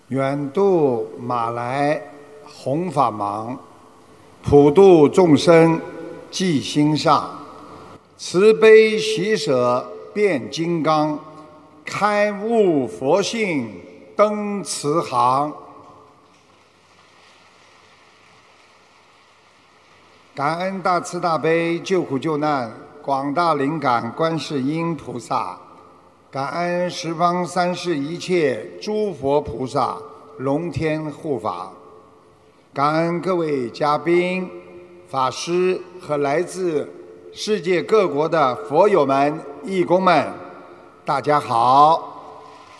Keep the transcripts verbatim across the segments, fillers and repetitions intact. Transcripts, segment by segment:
远渡马来弘法忙，普度众生记心上。慈悲喜舍变金刚，开悟佛性登慈航。感恩大慈大悲救苦救难广大灵感观世音菩萨，感恩十方三世一切诸佛菩萨龙天护法，感恩各位嘉宾、法师和来自世界各国的佛友们、义工们，大家好。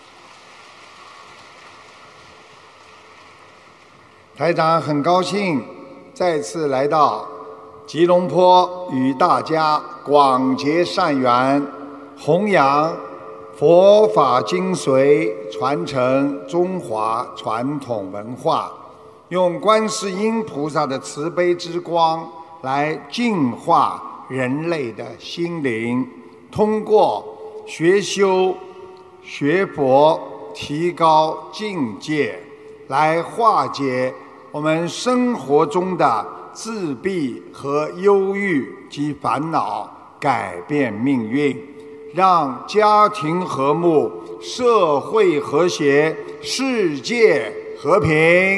台长很高兴再次来到吉隆坡，与大家广结善缘，弘扬佛法精髓，传承中华传统文化，用观世音菩萨的慈悲之光来净化人类的心灵，通过学修学佛，提高境界，来化解我们生活中的自闭和忧郁及烦恼，改变命运，让家庭和睦，社会和谐，世界和平。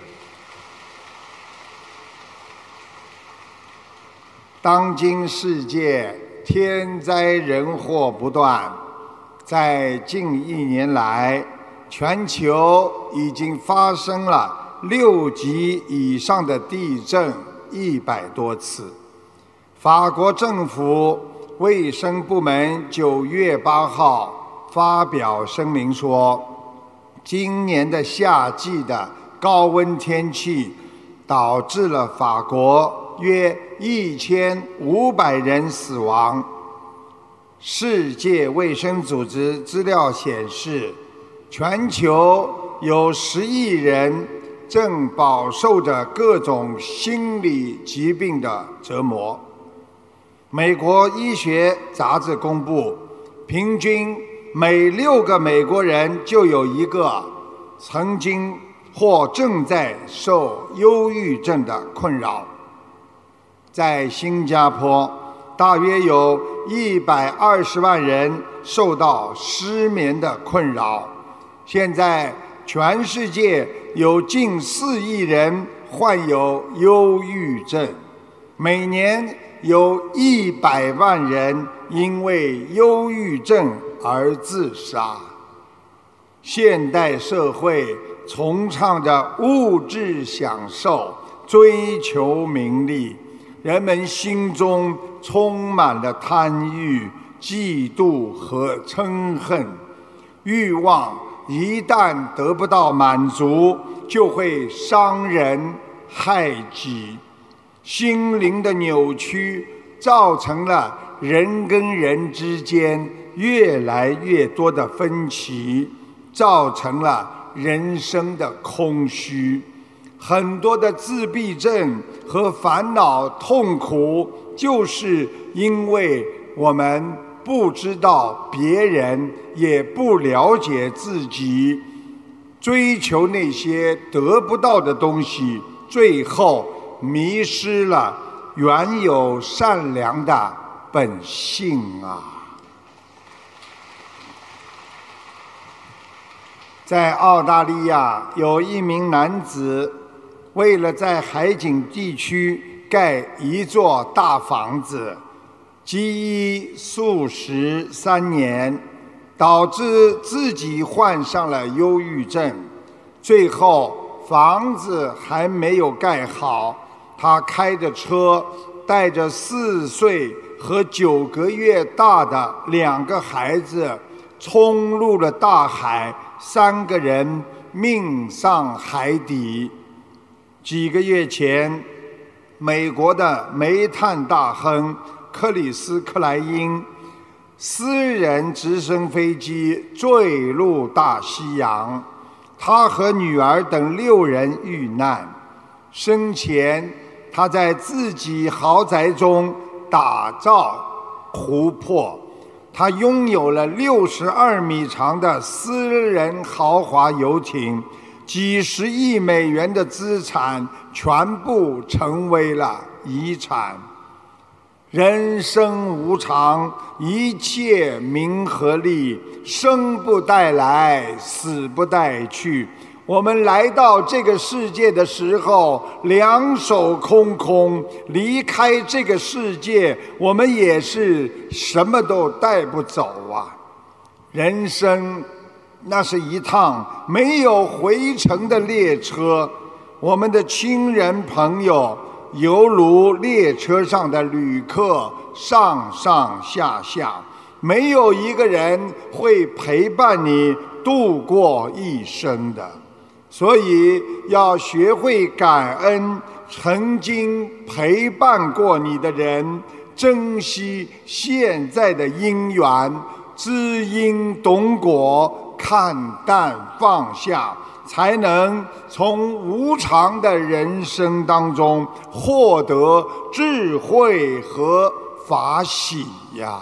当今世界天灾人祸不断，在近一年来，全球已经发生了六级以上的地震一百多次。法国政府卫生部门九月八号发表声明说，今年的夏季的高温天气导致了法国约一千五百人死亡。世界卫生组织资料显示，全球有十亿人正饱受着各种心理疾病的折磨。美国医学杂志公布，平均每六个美国人就有一个曾经或正在受忧郁症的困扰。在新加坡，大约有一百二十万人受到失眠的困扰。现在全世界有近四亿人患有忧郁症，每年有一百万人因为忧郁症而自杀。现代社会崇尚着物质享受，追求名利，人们心中充满了贪欲、嫉妒和嗔恨，欲望一旦得不到满足，就会伤人害己。心灵的扭曲造成了人跟人之间越来越多的分歧，造成了人生的空虚。很多的自闭症和烦恼痛苦，就是因为我们不知道别人，也不了解自己，追求那些得不到的东西，最后迷失了原有善良的本性啊！在澳大利亚，有一名男子为了在海景地区盖一座大房子，积医数十三年，导致自己患上了忧郁症。最后房子还没有盖好，他开着车带着四岁和九个月大的两个孩子冲入了大海，三个人命丧海底。几个月前，美国的煤炭大亨克里斯·克莱因私人直升飞机坠入大西洋，他和女儿等六人遇难。生前他在自己豪宅中打造湖泊，他拥有了六十二米长的私人豪华游艇， 几十亿美元的资产全部成为了遗产。人生无常，一切名和利，生不带来，死不带去。我们来到这个世界的时候，两手空空；离开这个世界，我们也是什么都带不走啊！人生那是一趟没有回程的列车，我们的亲人朋友犹如列车上的旅客，上上下下，没有一个人会陪伴你度过一生的。所以要学会感恩曾经陪伴过你的人，珍惜现在的因缘，知因懂果，看淡放下，才能从无常的人生当中获得智慧和法喜呀。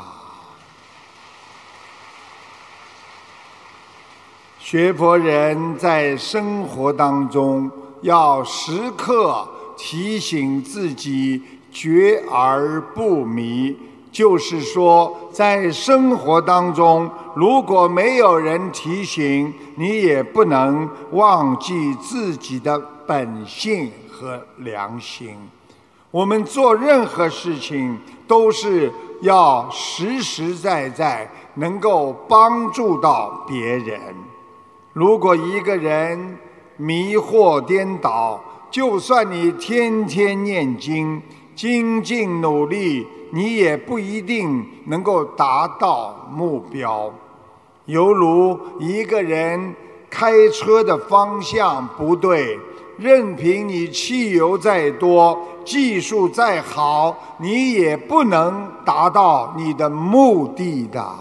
学佛人在生活当中要时刻提醒自己觉而不迷，就是说在生活当中如果没有人提醒，你也不能忘记自己的本性和良心。我们做任何事情都是要实实在在能够帮助到别人。如果一个人迷惑颠倒，就算你天天念经，精进努力，你也不一定能够达到目标。犹如一个人开车的方向不对，任凭你汽油再多，技术再好，你也不能达到你的目的的。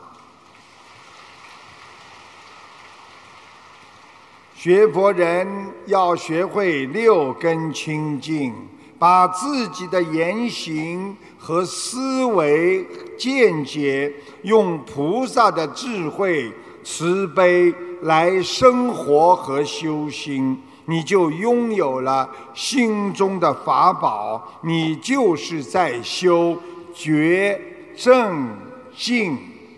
学佛人要学会六根清净，把自己的言行和思维见解用菩萨的智慧慈悲来生活和修心，你就拥有了心中的法宝，你就是在修觉正净。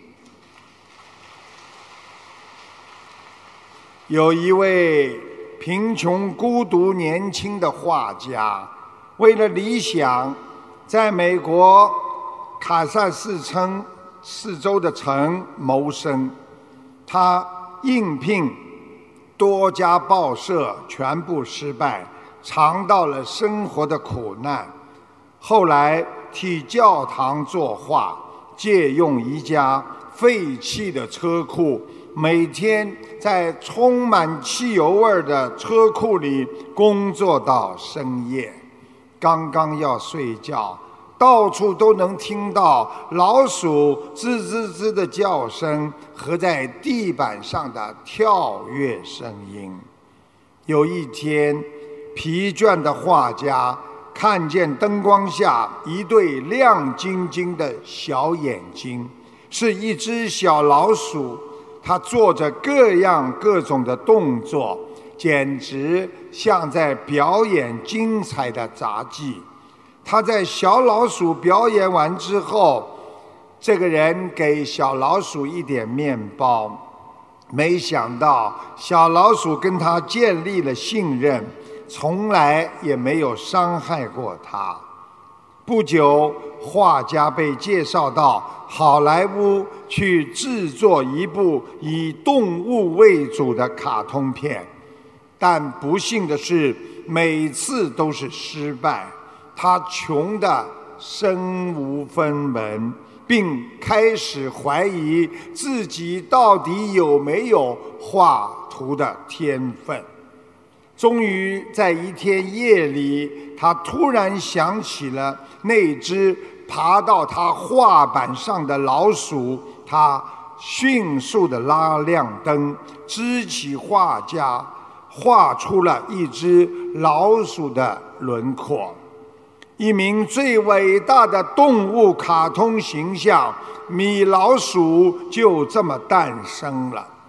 有一位贫穷孤独年轻的画家，为了理想，在美国卡萨斯城四周的城谋生。他应聘多家报社，全部失败，尝到了生活的苦难。后来替教堂作画，借用一家废弃的车库，每天在充满汽油味的车库里工作到深夜。刚刚要睡觉，到处都能听到老鼠吱吱吱的叫声和在地板上的跳跃声音。有一天，疲倦的画家看见灯光下一对亮晶晶的小眼睛，是一只小老鼠，它做着各样各种的动作，简直像在表演精彩的杂技。他在小老鼠表演完之后，这个人给小老鼠一点面包，没想到小老鼠跟他建立了信任，从来也没有伤害过他。不久，画家被介绍到好莱坞去制作一部以动物为主的卡通片，但不幸的是，每次都是失败。他穷得身无分文，并开始怀疑自己到底有没有画图的天分。终于在一天夜里，他突然想起了那只爬到他画板上的老鼠，他迅速地拉亮灯，支起画架，画出了一只老鼠的轮廓。一名最伟大的动物卡通形象米老鼠就这么诞生了。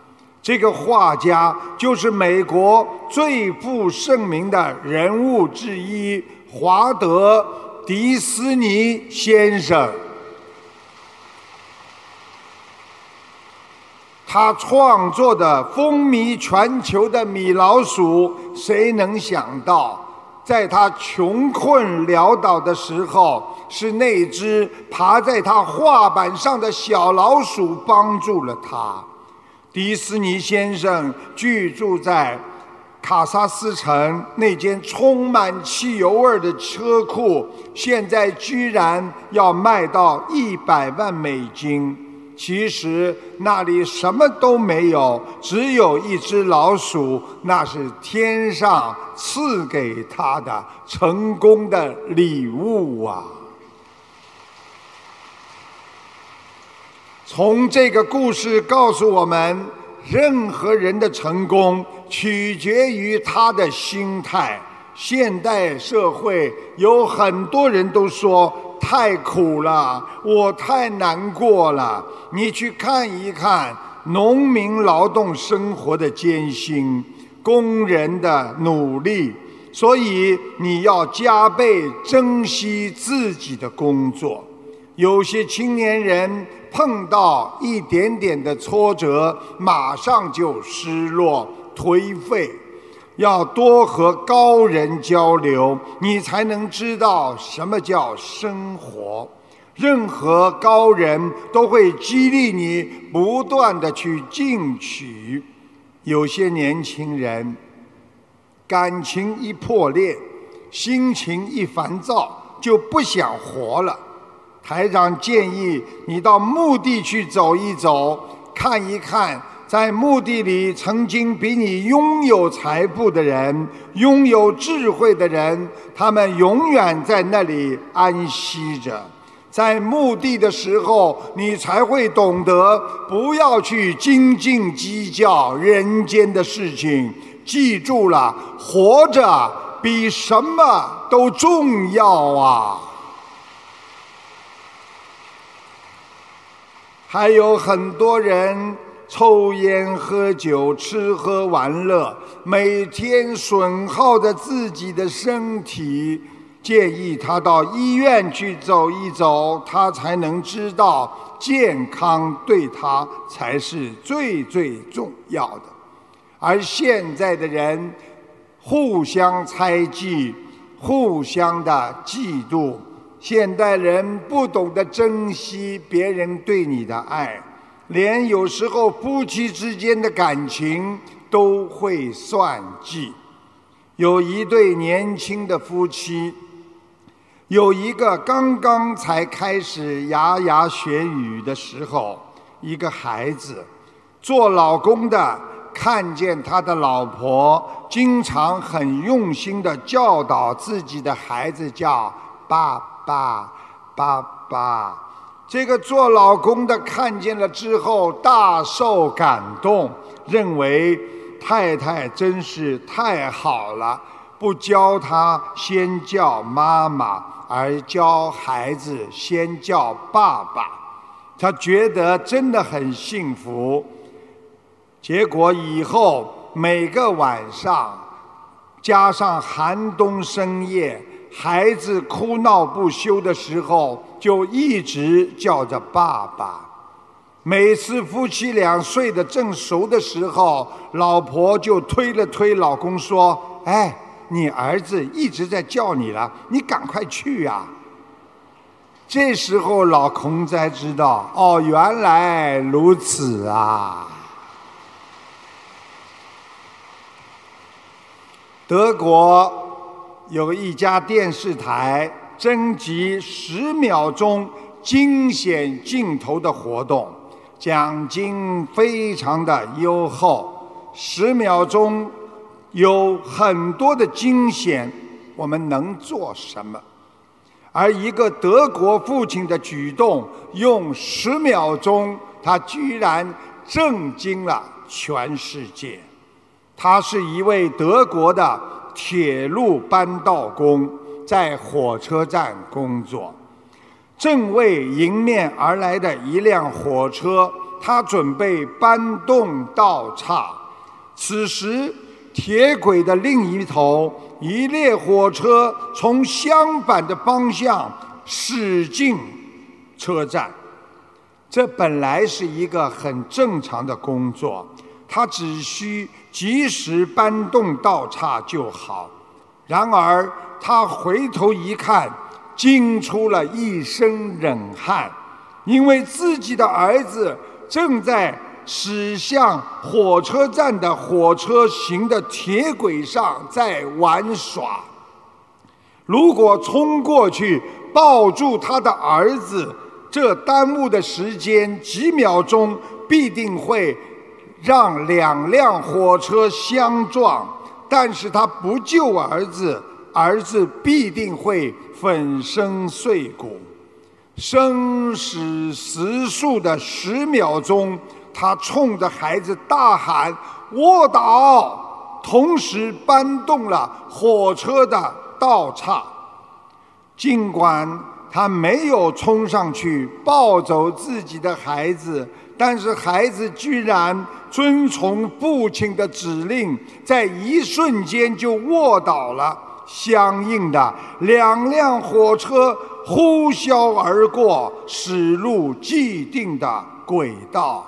这个画家就是美国最负盛名的人物之一华德·迪斯尼先生。他创作的风靡全球的米老鼠，谁能想到在他穷困潦倒的时候，是那只爬在他画板上的小老鼠帮助了他。迪斯尼先生居住在卡萨斯城那间充满汽油味的车库，现在居然要卖到一百万美金。其实那里什么都没有，只有一只老鼠，那是天上赐给他的成功的礼物啊！从这个故事告诉我们，任何人的成功取决于他的心态。现代社会有很多人都说太苦了，我太难过了。你去看一看农民劳动生活的艰辛，工人的努力，所以你要加倍珍惜自己的工作。有些青年人碰到一点点的挫折，马上就失落颓废。要多和高人交流，你才能知道什么叫生活。任何高人都会激励你不断地去进取。有些年轻人感情一破裂，心情一烦躁，就不想活了。台长建议你到墓地去走一走，看一看在墓地里曾经比你拥有财富的人，拥有智慧的人，他们永远在那里安息着。在墓地的时候，你才会懂得不要去斤斤计较人间的事情。记住了，活着比什么都重要啊！还有很多人抽烟喝酒吃喝玩乐，每天损耗着自己的身体。建议他到医院去走一走，他才能知道健康对他才是最最重要的。而现在的人互相猜忌，互相的嫉妒，现代人不懂得珍惜别人对你的爱，连有时候夫妻之间的感情都会算计。有一对年轻的夫妻，有一个刚刚才开始牙牙学语的时候，一个孩子，做老公的看见他的老婆经常很用心地教导自己的孩子叫爸爸爸爸，这个做老公的看见了之后大受感动，认为太太真是太好了，不教他先叫妈妈，而教孩子先叫爸爸，他觉得真的很幸福。结果以后每个晚上，加上寒冬深夜，孩子哭闹不休的时候，就一直叫着爸爸。每次夫妻俩睡得正熟的时候，老婆就推了推老公说：“哎，你儿子一直在叫你了，你赶快去呀！”这时候老公才知道，哦，原来如此啊！德国有一家电视台征集十秒钟惊险镜头的活动，奖金非常的优厚。十秒钟有很多的惊险，我们能做什么？而一个德国父亲的举动，用十秒钟，他居然震惊了全世界。他是一位德国的铁路扳道工，在火车站工作。正为迎面而来的一辆火车他准备搬动道岔。此时，铁轨的另一头，一列火车从相反的方向驶进车站。这本来是一个很正常的工作，他只需及时搬动道岔就好。然而，他回头一看，惊出了一身冷汗，因为自己的儿子正在驶向火车站的火车行的铁轨上在玩耍。如果冲过去抱住他的儿子，这耽误的时间几秒钟，必定会让两辆火车相撞。但是他不救儿子，儿子必定会粉身碎骨。生死时速的十秒钟，他冲着孩子大喊：“卧倒！”同时搬动了火车的道岔。尽管他没有冲上去抱走自己的孩子，但是孩子居然遵从父亲的指令，在一瞬间就卧倒了。相应的，两辆火车呼啸而过，驶入既定的轨道。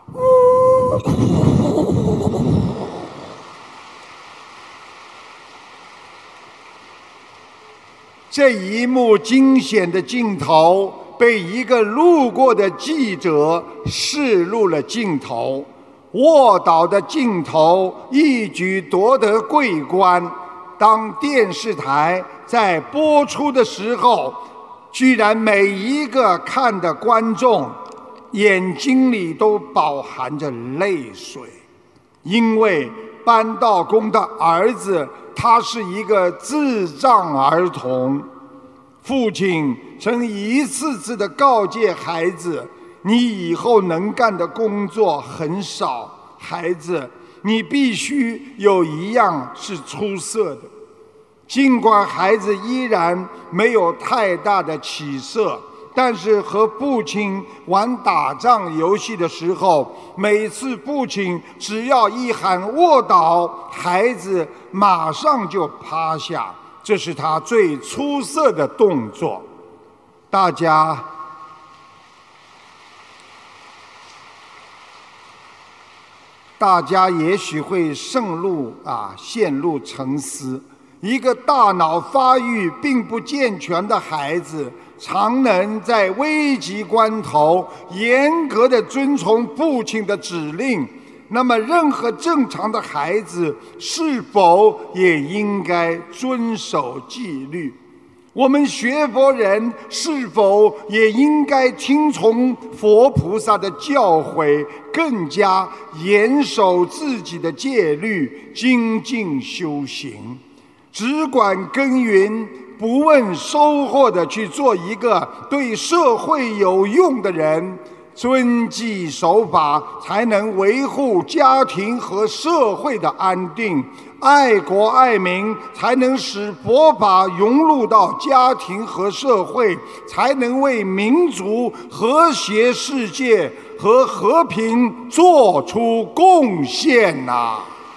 这一幕惊险的镜头被一个路过的记者视入了镜头，卧倒的镜头一举夺得桂冠。当电视台在播出的时候，居然每一个看的观众眼睛里都饱含着泪水，因为搬道工的儿子他是一个智障儿童。父亲曾一次次地告诫孩子，你以后能干的工作很少，孩子，你必须有一样是出色的。尽管孩子依然没有太大的起色，但是和父亲玩打仗游戏的时候，每次父亲只要一喊卧倒，孩子马上就趴下，这是他最出色的动作。大家大家也许会陷入啊陷入沉思。一个大脑发育并不健全的孩子，常能在危急关头严格地遵从父亲的指令，那么任何正常的孩子是否也应该遵守纪律？我们学佛人是否也应该听从佛菩萨的教诲，更加严守自己的戒律，精进修行，只管耕耘，不问收获的去做一个对社会有用的人，遵纪守法，才能维护家庭和社会的安定；爱国爱民，才能使佛法融入到家庭和社会，才能为民族和谐世界和和平做出贡献呐！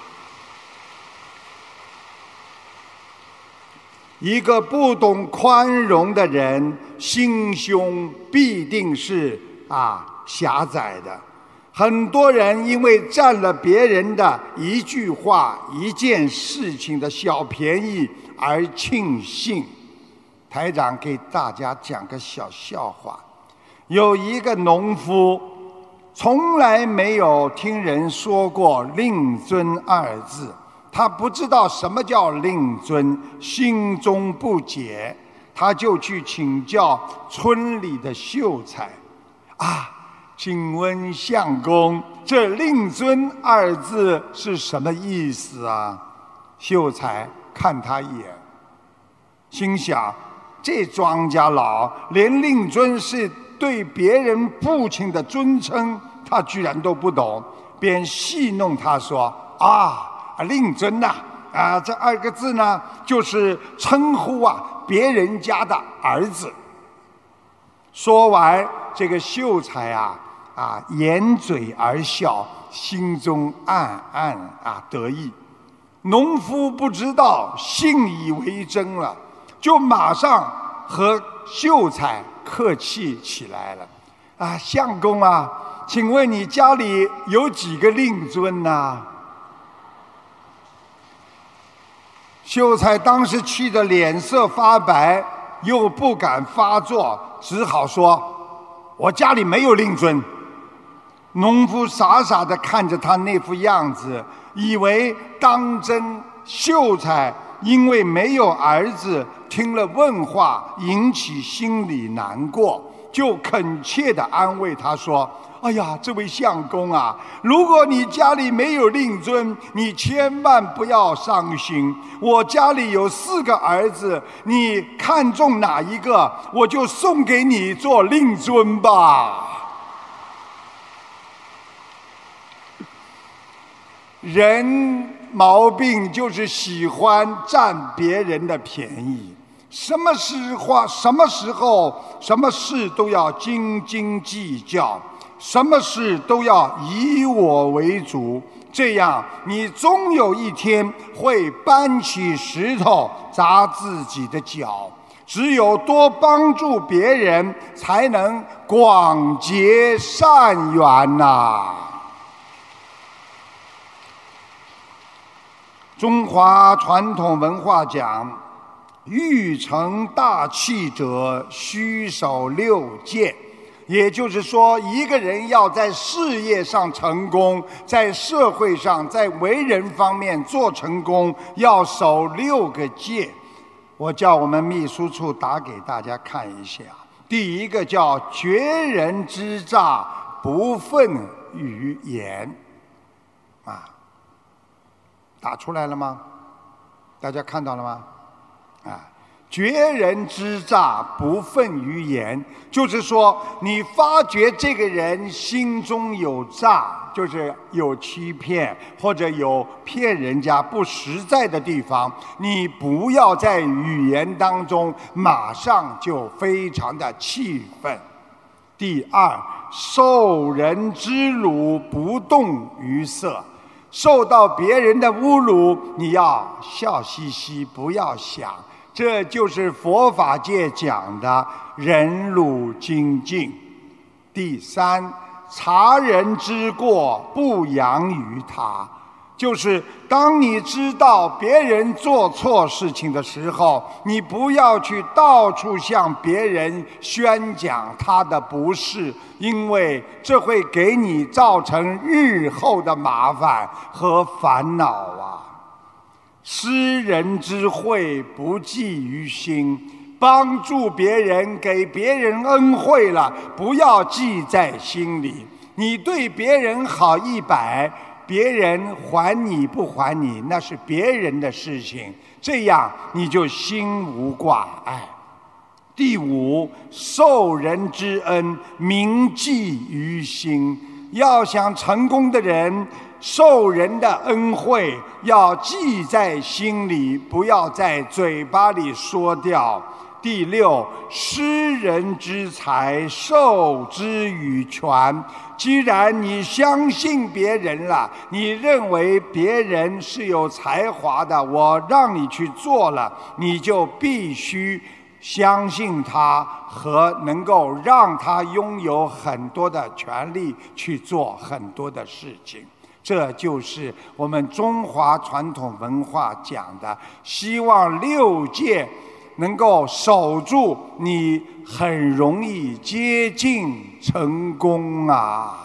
一个不懂宽容的人，心胸必定是啊狭窄的。很多人因为占了别人的一句话、一件事情的小便宜而庆幸。台长给大家讲个小笑话：有一个农夫，从来没有听人说过令尊二字。他不知道什么叫令尊，心中不解，他就去请教村里的秀才。啊，请问相公，这令尊二字是什么意思啊？秀才看他一眼，心想，这庄稼佬连令尊是对别人父亲的尊称，他居然都不懂，便戏弄他说：啊啊，令尊呐、啊，啊，这二个字呢，就是称呼啊别人家的儿子。说完，这个秀才啊， 啊掩嘴而笑，心中暗暗啊得意。农夫不知道，信以为真了，就马上和秀才客气起来了。啊，相公啊，请问你家里有几个令尊呐？秀才当时气得脸色发白，又不敢发作，只好说：“我家里没有令尊。”农夫傻傻地看着他那副样子，以为当真。秀才因为没有儿子，听了问话，引起心里难过，就恳切地安慰他说：“哎呀，这位相公啊，如果你家里没有令尊，你千万不要伤心。我家里有四个儿子，你看中哪一个，我就送给你做令尊吧。”人毛病就是喜欢占别人的便宜，什么时话、什么时候、什么事都要斤斤计较，什么事都要以我为主，这样你终有一天会搬起石头砸自己的脚。只有多帮助别人，才能广结善缘呐。中华传统文化讲，欲成大器者，须守六戒。也就是说，一个人要在事业上成功，在社会上，在为人方面做成功，要守六个戒。我叫我们秘书处打给大家看一下。第一个叫绝人之诈，不愤于言，啊。打出来了吗？大家看到了吗？啊，绝人之诈，不愤于言，就是说，你发觉这个人心中有诈，就是有欺骗或者有骗人家不实在的地方，你不要在语言当中马上就非常的气愤。第二，受人之辱，不动于色。受到别人的侮辱，你要笑嘻嘻，不要想，这就是佛法界讲的忍辱精进。第三，察人之过，不扬于他，就是当你知道别人做错事情的时候，你不要去到处向别人宣讲他的不是，因为这会给你造成日后的麻烦和烦恼啊。施人之惠，不计于心，帮助别人，给别人恩惠了，不要记在心里。你对别人好一百，别人还你不还你，那是别人的事情，这样你就心无挂碍。第五，受人之恩，铭记于心。要想成功的人，受人的恩惠要记在心里，不要在嘴巴里说掉。第六，施人之财，授之以权。既然你相信别人了，你认为别人是有才华的，我让你去做了，你就必须相信他和能够让他拥有很多的权利去做很多的事情。这就是我们中华传统文化讲的，希望六戒能够守住，你很容易接近成功啊。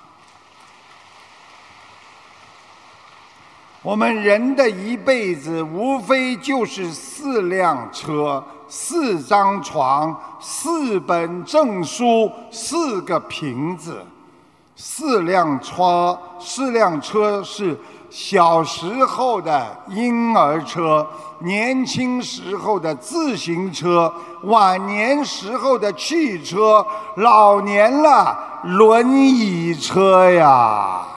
我们人的一辈子无非就是四辆车、四张床、四本证书、四个瓶子。四辆车，四辆车是小时候的婴儿车，年轻时候的自行车，晚年时候的汽车，老年了轮椅车呀。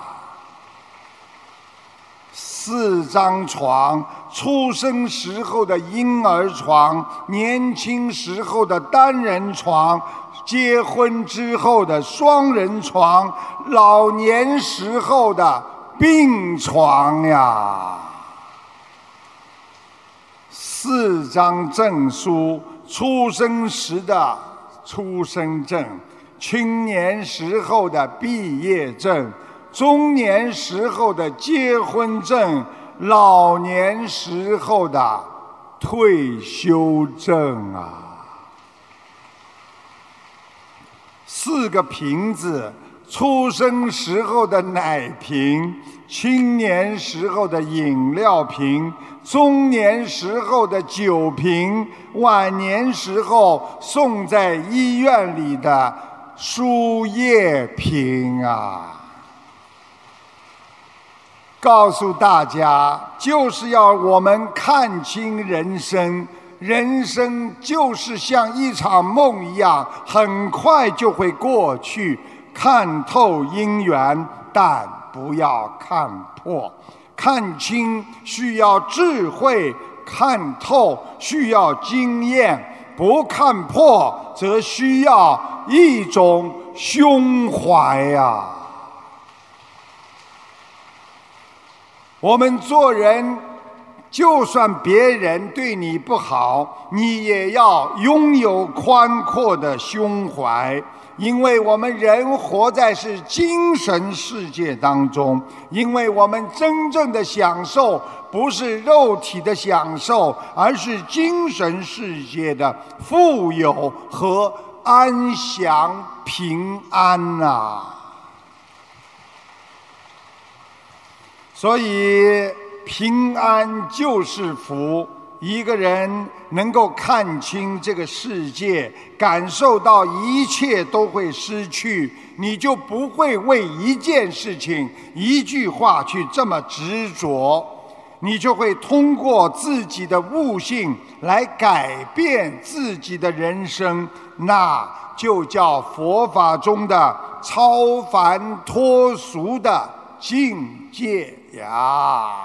四张床，出生时候的婴儿床，年轻时候的单人床， 结婚之后的双人床，老年时候的病床呀。四张证书：出生时的出生证，青年时候的毕业证，中年时候的结婚证，老年时候的退休证啊。四个瓶子：出生时候的奶瓶，青年时候的饮料瓶，中年时候的酒瓶，晚年时候送在医院里的输液瓶啊！告诉大家，就是要我们看清人生。人生就是像一场梦一样，很快就会过去。看透因缘，但不要看破。看清需要智慧，看透需要经验，不看破则需要一种胸怀呀。我们做人，就算别人对你不好，你也要拥有宽阔的胸怀。因为我们人活在是精神世界当中，因为我们真正的享受不是肉体的享受，而是精神世界的富有和安详平安啊。所以平安就是福。一个人能够看清这个世界，感受到一切都会失去，你就不会为一件事情、一句话去这么执着，你就会通过自己的悟性来改变自己的人生，那就叫佛法中的超凡脱俗的境界呀。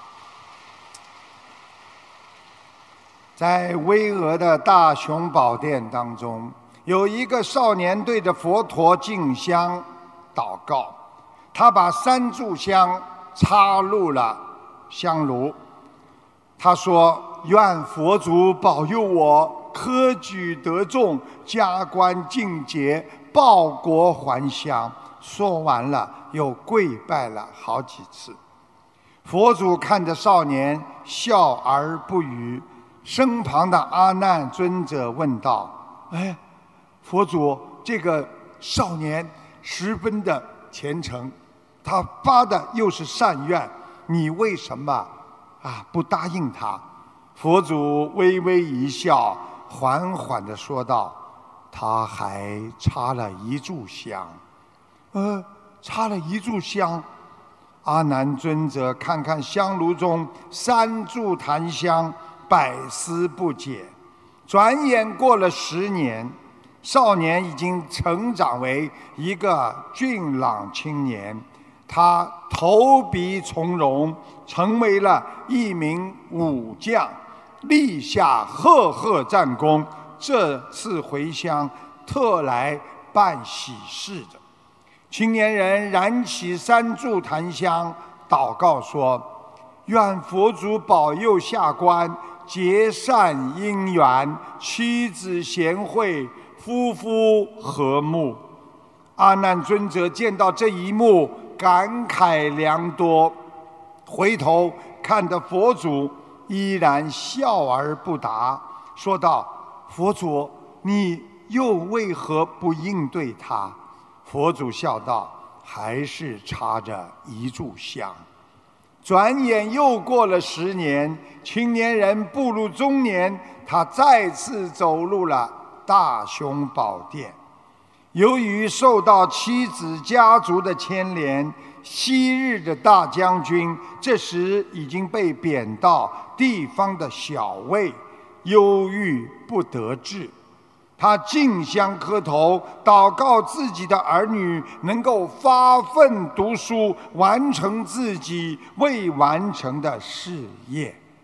在巍峨的大雄宝殿当中，有一个少年对着佛陀敬香祷告，他把三炷香插入了香炉。他说：愿佛祖保佑我科举得中，加官进爵，报国还乡。说完了又跪拜了好几次。佛祖看着少年笑而不语。身旁的阿难尊者问道：哎，佛祖，这个少年十分的虔诚，他发的又是善愿，你为什么啊不答应他？佛祖微微一笑，缓缓地说道：他还插了一炷香。呃，插了一炷香。阿难尊者看看香炉中三炷檀香，百思不解。转眼过了十年，少年已经成长为一个俊朗青年，他投笔从戎，成为了一名武将，立下赫赫战功。这次回乡特来办喜事的。青年人燃起三炷檀香，祷告说：愿佛祖保佑下官结善姻缘，妻子贤惠，夫妇和睦。阿难尊者见到这一幕，感慨良多，回头看着佛祖，依然笑而不答，说道：佛祖，你又为何不应对他？佛祖笑道：还是插着一炷香。转眼又过了十年，青年人步入中年，他再次走入了大雄宝殿。由于受到妻子家族的牵连，昔日的大将军这时已经被贬到地方的小尉，忧郁不得志。他竞相磕头，祷告自己的儿女能够发奋读书，完成自己未完成的事业。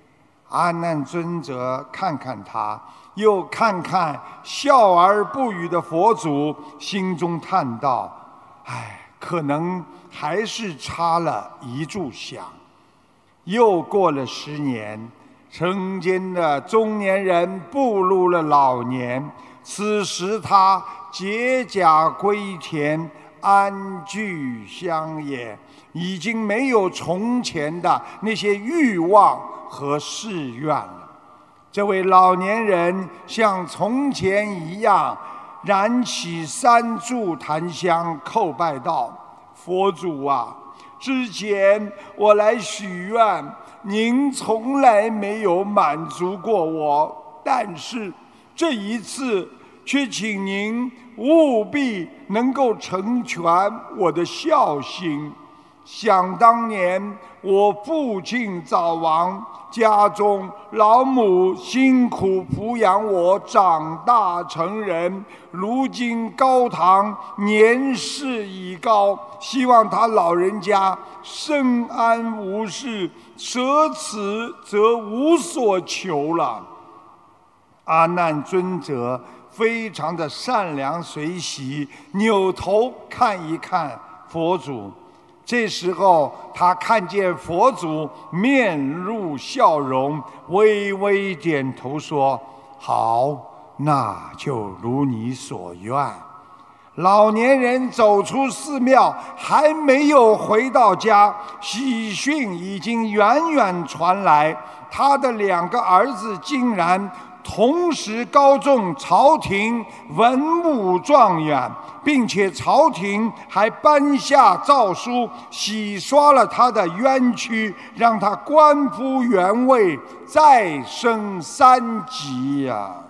阿难尊者看看他，又看看笑而不语的佛祖，心中叹道：唉，可能还是差了一炷香。又过了十年，成间的中年人步入了老年，此时他解甲归田，安居乡野，已经没有从前的那些欲望和誓愿了。这位老年人像从前一样，燃起三炷檀香，叩拜道：佛祖啊，之前我来许愿，您从来没有满足过我，但是这一次却请您务必能够成全我的孝心。想当年我父亲早亡，家中老母辛苦抚养我长大成人，如今高堂年事已高，希望他老人家身安无事，舍此则无所求了。阿难尊者非常的善良随喜，扭头看一看佛祖。这时候他看见佛祖面露笑容，微微点头说：好，那就如你所愿。老年人走出寺庙，还没有回到家，喜讯已经远远传来，他的两个儿子竟然同时高中朝廷文武状元，并且朝廷还颁下诏书，洗刷了他的冤屈，让他官复原位，再升三级呀、啊！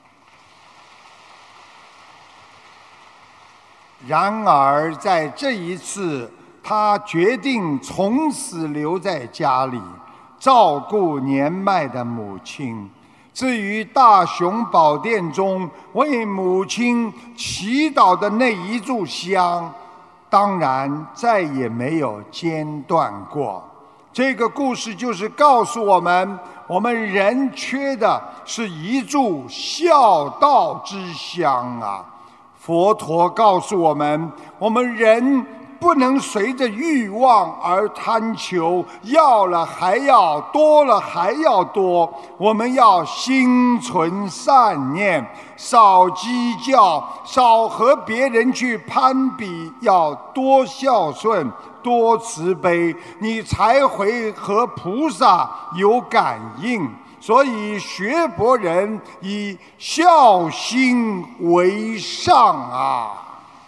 然而在这一次，他决定从此留在家里，照顾年迈的母亲。至于大雄宝殿中为母亲祈祷的那一炷香，当然再也没有间断过。这个故事就是告诉我们，我们人缺的是一炷孝道之香啊！佛陀告诉我们，我们人不能随着欲望而贪求，要了还要，多了还要多。我们要心存善念，少计较，少和别人去攀比，要多孝顺，多慈悲，你才会和菩萨有感应。所以学佛人以孝心为上啊！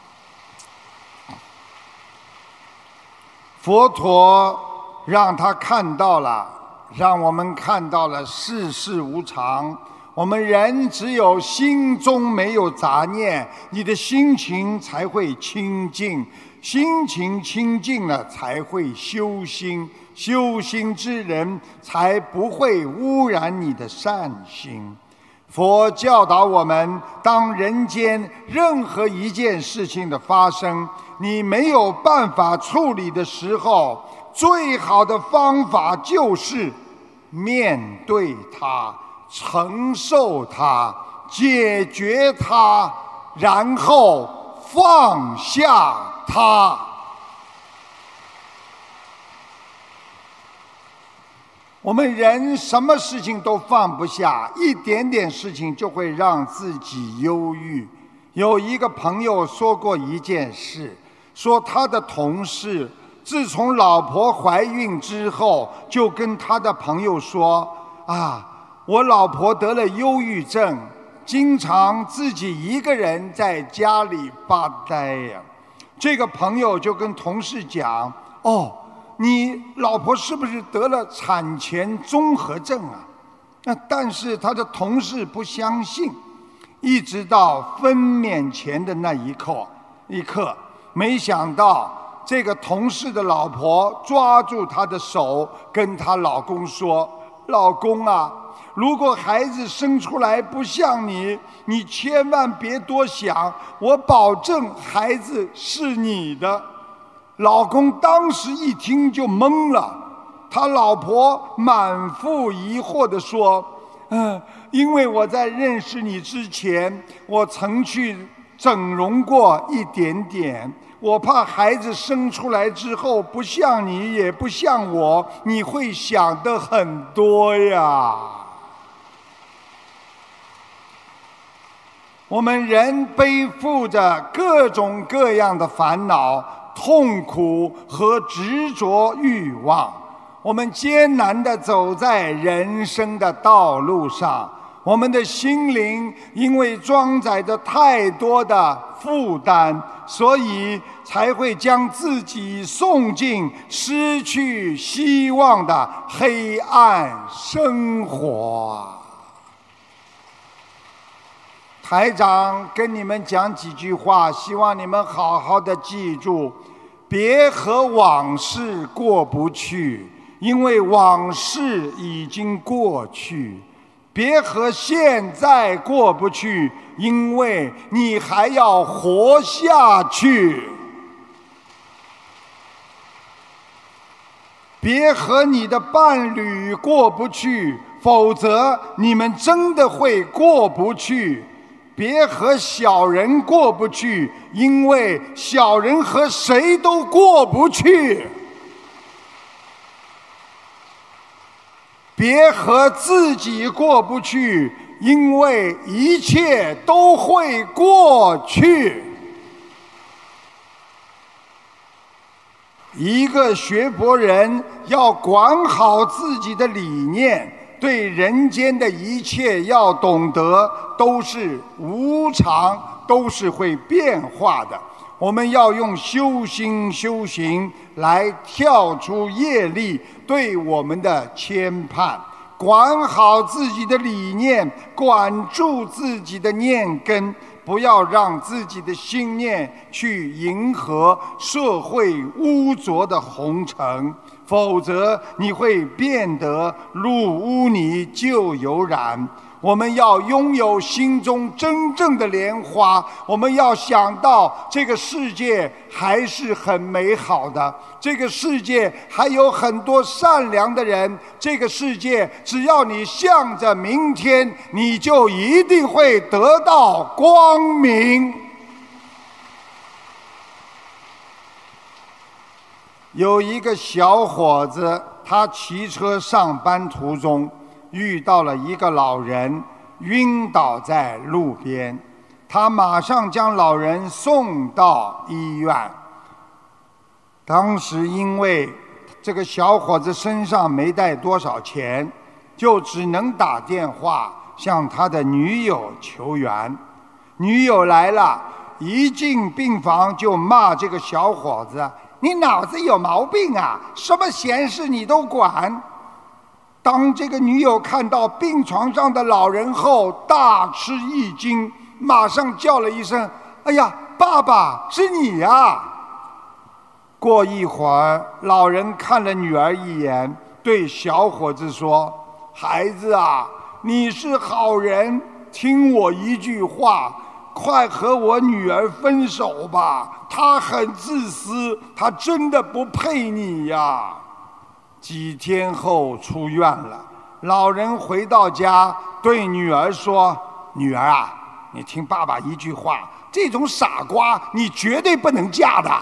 佛陀让他看到了，让我们看到了世事无常。我们人只有心中没有杂念，你的心情才会清净，心情清净了才会修心，修心之人才不会污染你的善心。佛教导我们，当人间任何一件事情的发生，你没有办法处理的时候，最好的方法就是面对它，承受它，解决它，然后放下它。我们人什么事情都放不下，一点点事情就会让自己忧郁。有一个朋友说过一件事，说他的同事自从老婆怀孕之后，就跟他的朋友说：啊，我老婆得了忧郁症，经常自己一个人在家里发呆呀。这个朋友就跟同事讲：哦，你老婆是不是得了产前综合症啊？那但是他的同事不相信，一直到分娩前的那一刻，一刻，没想到这个同事的老婆抓住他的手，跟她老公说：老公啊，如果孩子生出来不像你，你千万别多想，我保证孩子是你的。老公当时一听就懵了， 他老婆满腹疑惑地说：嗯，因为我在认识你之前，我曾去整容过一点点，我怕孩子生出来之后不像你也不像我，你会想得很多呀。我们人背负着各种各样的烦恼、痛苦和执着欲望，我们艰难地走在人生的道路上，我们的心灵因为装载着太多的负担，所以才会将自己送进失去希望的黑暗生活。台长跟你们讲几句话，希望你们好好的记住，别和往事过不去，因为往事已经过去；别和现在过不去，因为你还要活下去；别和你的伴侣过不去，否则你们真的会过不去；别和小人过不去，因为小人和谁都过不去；别和自己过不去，因为一切都会过去。一个学佛人要管好自己的理念，对人间的一切要懂得都是无常，都是会变化的。我们要用修心修行来跳出业力对我们的牵绊，管好自己的理念，管住自己的念根，不要让自己的心念去迎合社会污浊的红尘，否则你会变得入污泥就有染。我们要拥有心中真正的莲花，我们要想到这个世界还是很美好的，这个世界还有很多善良的人，这个世界只要你向着明天，你就一定会得到光明。有一个小伙子，他骑车上班途中遇到了一个老人晕倒在路边，他马上将老人送到医院。当时因为这个小伙子身上没带多少钱，就只能打电话向他的女友求援。女友来了，一进病房就骂这个小伙子：你脑子有毛病啊，什么闲事你都管。当这个女友看到病床上的老人后，大吃一惊，马上叫了一声：哎呀，爸爸，是你呀！过一会儿，老人看了女儿一眼，对小伙子说：孩子啊，你是好人，听我一句话，快和我女儿分手吧，她很自私，她真的不配你呀。几天后出院了，老人回到家对女儿说：女儿啊，你听爸爸一句话，这种傻瓜你绝对不能嫁的。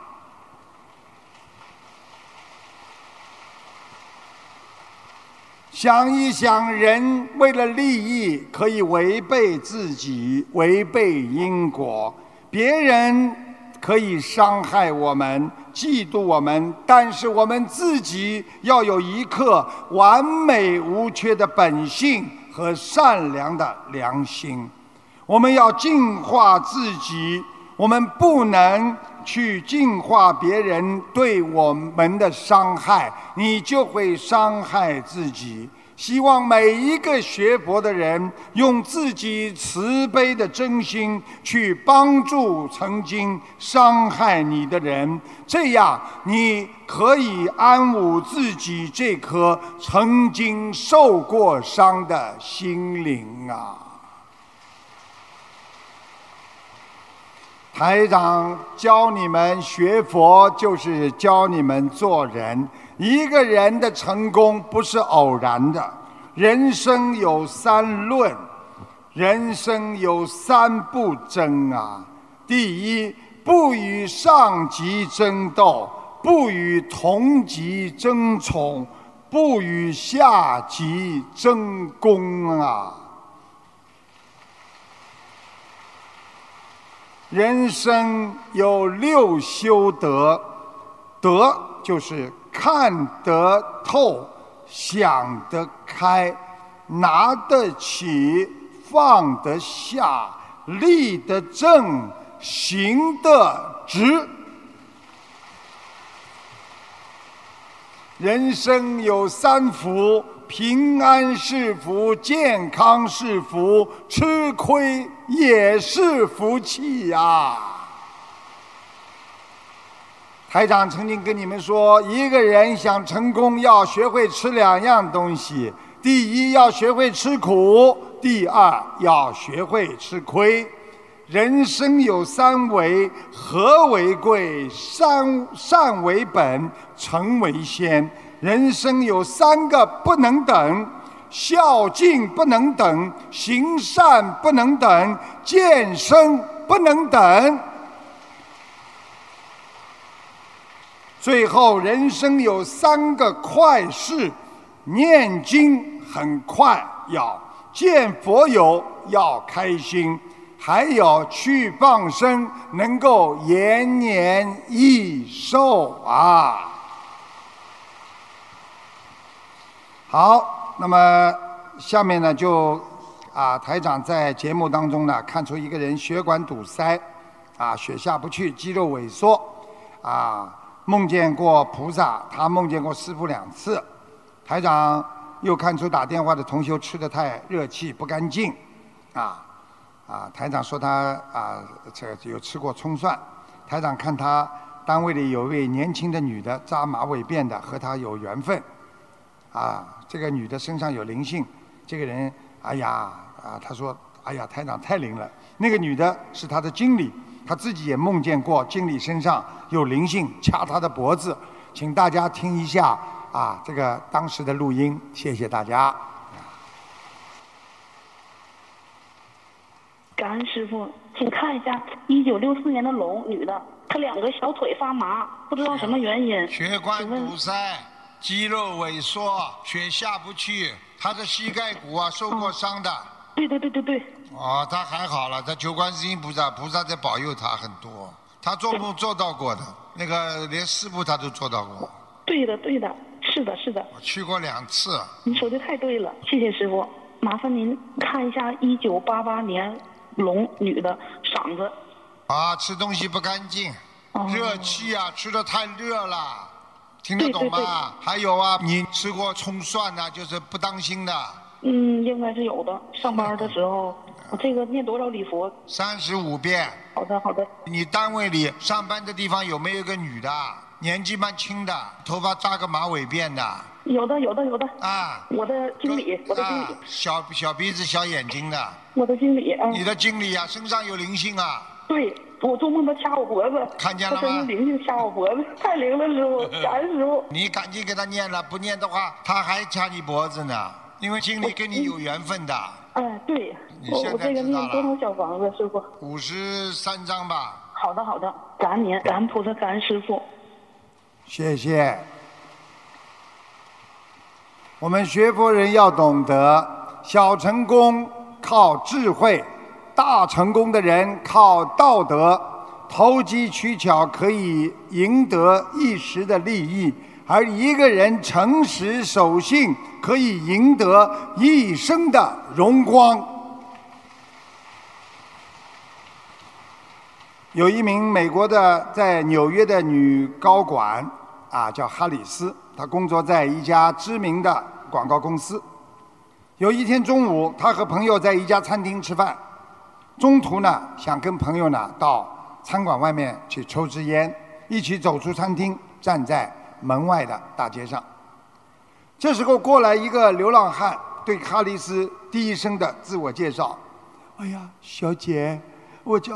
想一想，人为了利益可以违背自己，违背因果，别人可以伤害我们，嫉妒我们，但是我们自己要有一颗完美无缺的本性和善良的良心。我们要净化自己，我们不能去净化别人对我们的伤害，你就会伤害自己。希望每一个学佛的人用自己慈悲的真心去帮助曾经伤害你的人，这样你可以安抚自己这颗曾经受过伤的心灵啊。 台长教你们学佛，就是教你们做人。一个人的成功不是偶然的，人生有三论，人生有三不争啊。第一，不与上级争斗，不与同级争宠，不与下级争功啊。人生有六修德，德就是看得透、想得开、拿得起、放得下、立得正、行得直。人生有三福：平安是福，健康是福，吃亏也是福气呀。台长曾经跟你们说，一个人想成功，要学会吃两样东西：第一，要学会吃苦；第二，要学会吃亏。人生有三为：和为贵，善善为本，诚为先。人生有三个不能等：孝敬不能等，行善不能等，健身不能等。最后，人生有三个快事：念经很快，要见佛友要开心，还有去放生，能够延年益寿啊。好，那么下面呢，就啊，台长在节目当中呢，看出一个人血管堵塞，啊，血下不去，肌肉萎缩，啊，梦见过菩萨，他梦见过师父两次。台长又看出打电话的同修吃得太热气不干净，啊啊，台长说他啊，这个有吃过葱蒜。台长看他单位里有一位年轻的女的扎马尾辫的，和他有缘分，啊。这个女的身上有灵性，这个人，哎呀，啊，他说，哎呀，台长太灵了。那个女的是他的经理，他自己也梦见过经理身上有灵性，掐他的脖子。请大家听一下啊，这个当时的录音，谢谢大家。 感恩师父，请看一下一九六四年的龙女的，她两个小腿发麻，不知道什么原因。 血管堵塞。肌肉萎缩，血下不去，他的膝盖骨啊受过伤的。哦、 对对对对对。 哦，他还好了，他求观世音菩萨，菩萨在保佑他很多。他做梦做到过的，那个连师父他都做到过。 对的对的，是的是的。 我去过两次。 你说的太对了，谢谢师父。麻烦您看一下一九八八年龙女的嗓子。 啊，吃东西不干净，哦、热气啊，吃的太热了。听得懂吗？ 对对对， 还有啊，你吃过葱蒜呐、啊，就是不当心的。 嗯，应该是有的。上班的时候，我这个念多少礼佛？ 三十五遍。 好的，好的。 你单位里上班的地方有没有个女的，年纪蛮轻的，头发扎个马尾辫的？ 有的，有的，有的。 啊。 我的经理，我的经理。 啊、小小鼻子、小眼睛的。 我的经理啊。 你的经理啊，身上有灵性啊。 对。我做梦他掐我脖子， 看见了吗？ 他真灵性掐我脖子，太灵了，师傅，感恩师傅。 你赶紧给他念了，不念的话，他还掐你脖子呢。因为经理跟你有缘分的。 哎，对。 你现在知道了。 我这个念多少小房子，师傅？ 五十三张吧。 好的，好的，感恩您，感恩菩萨，感恩师傅。 谢谢。我们学佛人要懂得，小成功靠智慧。大成功的人靠道德，投机取巧可以赢得一时的利益，而一个人诚实守信可以赢得一生的荣光。有一名美国的在纽约的女高管啊，叫哈里斯，她工作在一家知名的广告公司。有一天中午，她和朋友在一家餐厅吃饭。中途呢，想跟朋友呢到餐馆外面去抽支烟，一起走出餐厅，站在门外的大街上。这时候过来一个流浪汉，对哈里斯低声的自我介绍：“哎呀，小姐，我叫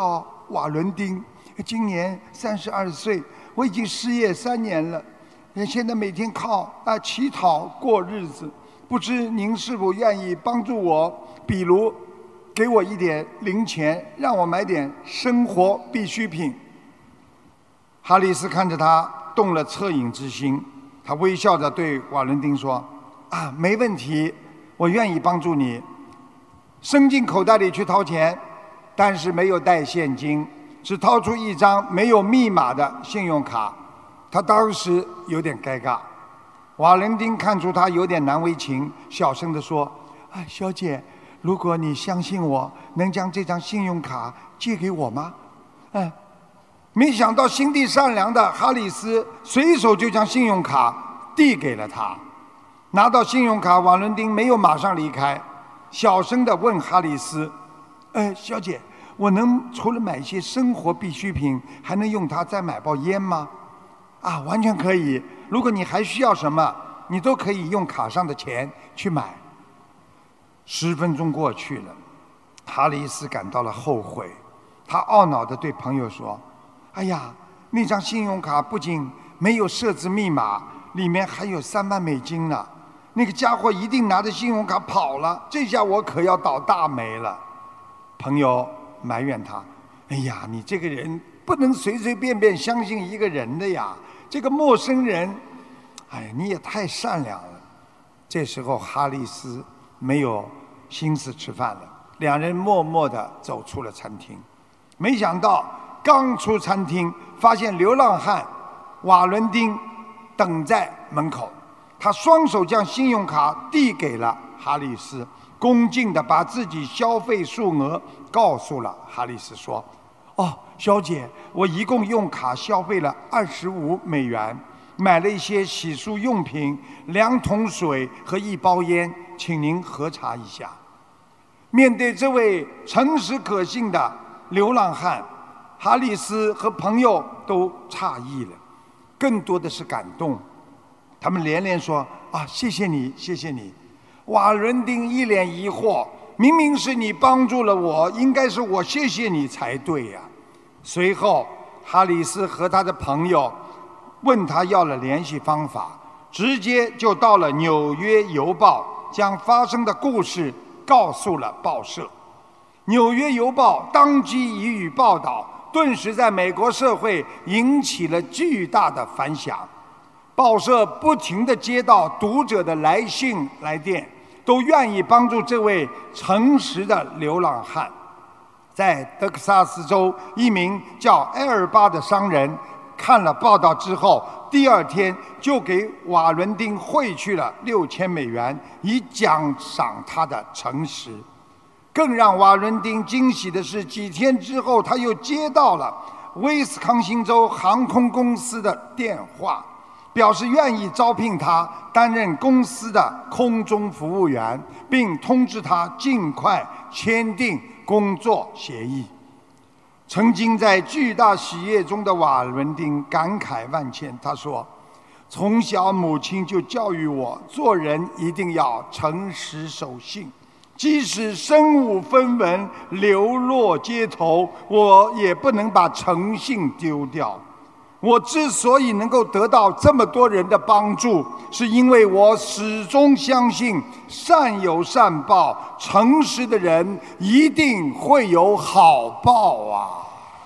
瓦伦丁，今年三十二岁，我已经失业三年了，现在每天靠啊乞讨过日子，不知您是否愿意帮助我？比如，给我一点零钱，让我买点生活必需品。”哈里斯看着他，动了恻隐之心，他微笑着对瓦伦丁说：“啊，没问题，我愿意帮助你。”伸进口袋里去掏钱，但是没有带现金，只掏出一张没有密码的信用卡。他当时有点尴尬。瓦伦丁看出他有点难为情，小声地说：“啊，小姐，如果你相信我，能将这张信用卡借给我吗？”嗯。没想到心地善良的哈里斯随手就将信用卡递给了他。拿到信用卡，瓦伦丁没有马上离开，小声地问哈里斯：“呃，小姐，我能除了买一些生活必需品，还能用它再买包烟吗？”“啊，完全可以。如果你还需要什么，你都可以用卡上的钱去买。”十分钟过去了，哈里斯感到了后悔，他懊恼地对朋友说：“哎呀，那张信用卡不仅没有设置密码，里面还有三万美金呢。那个家伙一定拿着信用卡跑了，这下我可要倒大霉了。”朋友埋怨他：“哎呀，你这个人不能随随便便相信一个人的呀，这个陌生人，哎呀，你也太善良了。”这时候哈里斯没有心思吃饭了，两人默默地走出了餐厅。没想到刚出餐厅，发现流浪汉瓦伦丁等在门口。他双手将信用卡递给了哈里斯，恭敬地把自己消费数额告诉了哈里斯，说：“哦，小姐，我一共用卡消费了二十五美元，买了一些洗漱用品、两桶水和一包烟，请您核查一下。”面对这位诚实可信的流浪汉，哈里斯和朋友都诧异了，更多的是感动。他们连连说：“啊，谢谢你，谢谢你。”瓦伦丁一脸疑惑，明明是你帮助了我，应该是我谢谢你才对呀。随后，哈里斯和他的朋友问他要了联系方法，直接就到了《纽约邮报》，将发生的故事告诉了报社。《纽约邮报》当即予以报道，顿时在美国社会引起了巨大的反响。报社不停地接到读者的来信来电，都愿意帮助这位诚实的流浪汉。在德克萨斯州，一名叫埃尔巴的商人看了报道之后，第二天就给瓦伦丁汇去了六千美元，以奖赏他的诚实。更让瓦伦丁惊喜的是，几天之后，他又接到了威斯康星州航空公司的电话，表示愿意招聘他担任公司的空中服务员，并通知他尽快签订工作协议。曾经在巨大喜悦中的瓦伦丁感慨万千，他说：“从小母亲就教育我，做人一定要诚实守信，即使身无分文流落街头，我也不能把诚信丢掉。我之所以能够得到这么多人的帮助，是因为我始终相信善有善报，诚实的人一定会有好报啊！”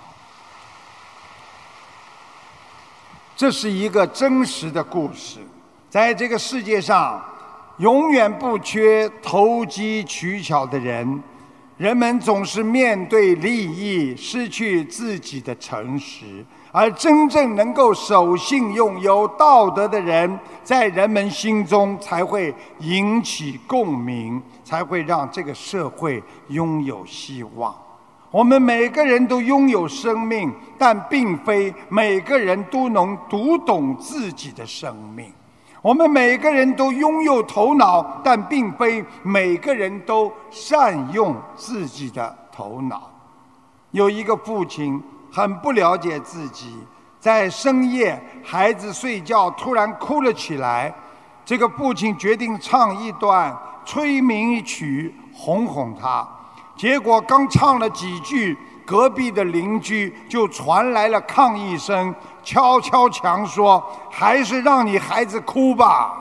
这是一个真实的故事。在这个世界上，永远不缺投机取巧的人，人们总是面对利益失去自己的诚实。而真正能够守信用、有道德的人，在人们心中才会引起共鸣，才会让这个社会拥有希望。我们每个人都拥有生命，但并非每个人都能读懂自己的生命。我们每个人都拥有头脑，但并非每个人都善用自己的头脑。有一个父亲很不了解自己，在深夜孩子睡觉突然哭了起来，这个父亲决定唱一段催眠曲哄哄他。结果刚唱了几句， 隔壁的邻居就传来了抗议声，敲敲墙说：“还是让你孩子哭吧。”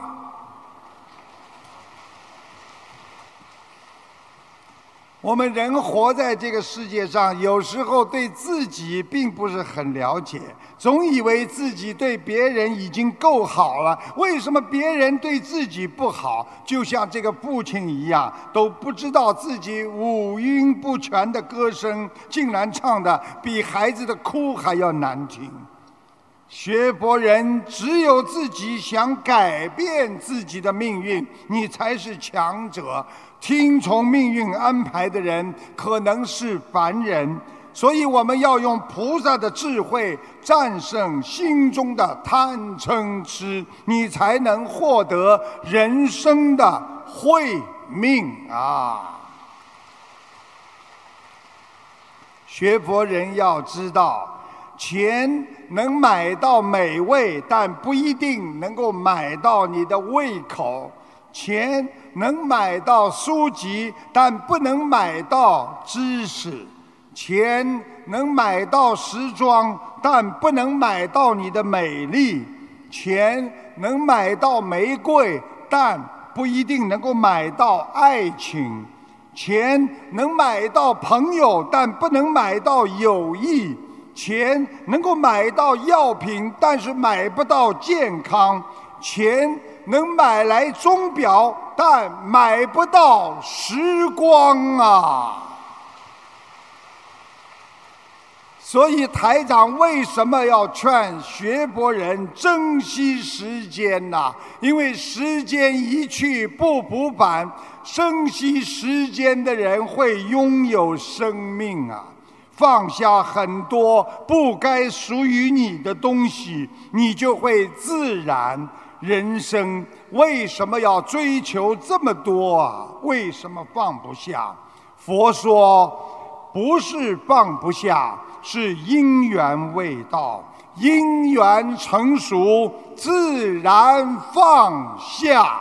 我们人活在这个世界上，有时候对自己并不是很了解，总以为自己对别人已经够好了，为什么别人对自己不好？就像这个父亲一样，都不知道自己五音不全的歌声，竟然唱得比孩子的哭还要难听。学佛人只有自己想改变自己的命运，你才是强者。听从命运安排的人可能是凡人，所以我们要用菩萨的智慧战胜心中的贪嗔痴，你才能获得人生的慧命啊！学佛人要知道，钱能买到美味，但不一定能够买到你的胃口。钱能买到书籍，但不能买到知识；钱能买到时装，但不能买到你的美丽；钱能买到玫瑰，但不一定能够买到爱情；钱能买到朋友，但不能买到友谊；钱能够买到药品，但是买不到健康；钱能买来钟表，但买不到时光啊！所以台长为什么要劝学佛人珍惜时间呢、啊？因为时间一去不复返，珍惜时间的人会拥有生命啊！放下很多不该属于你的东西，你就会自然。人生为什么要追求这么多啊？为什么放不下？佛说，不是放不下，是因缘未到，因缘成熟，自然放下。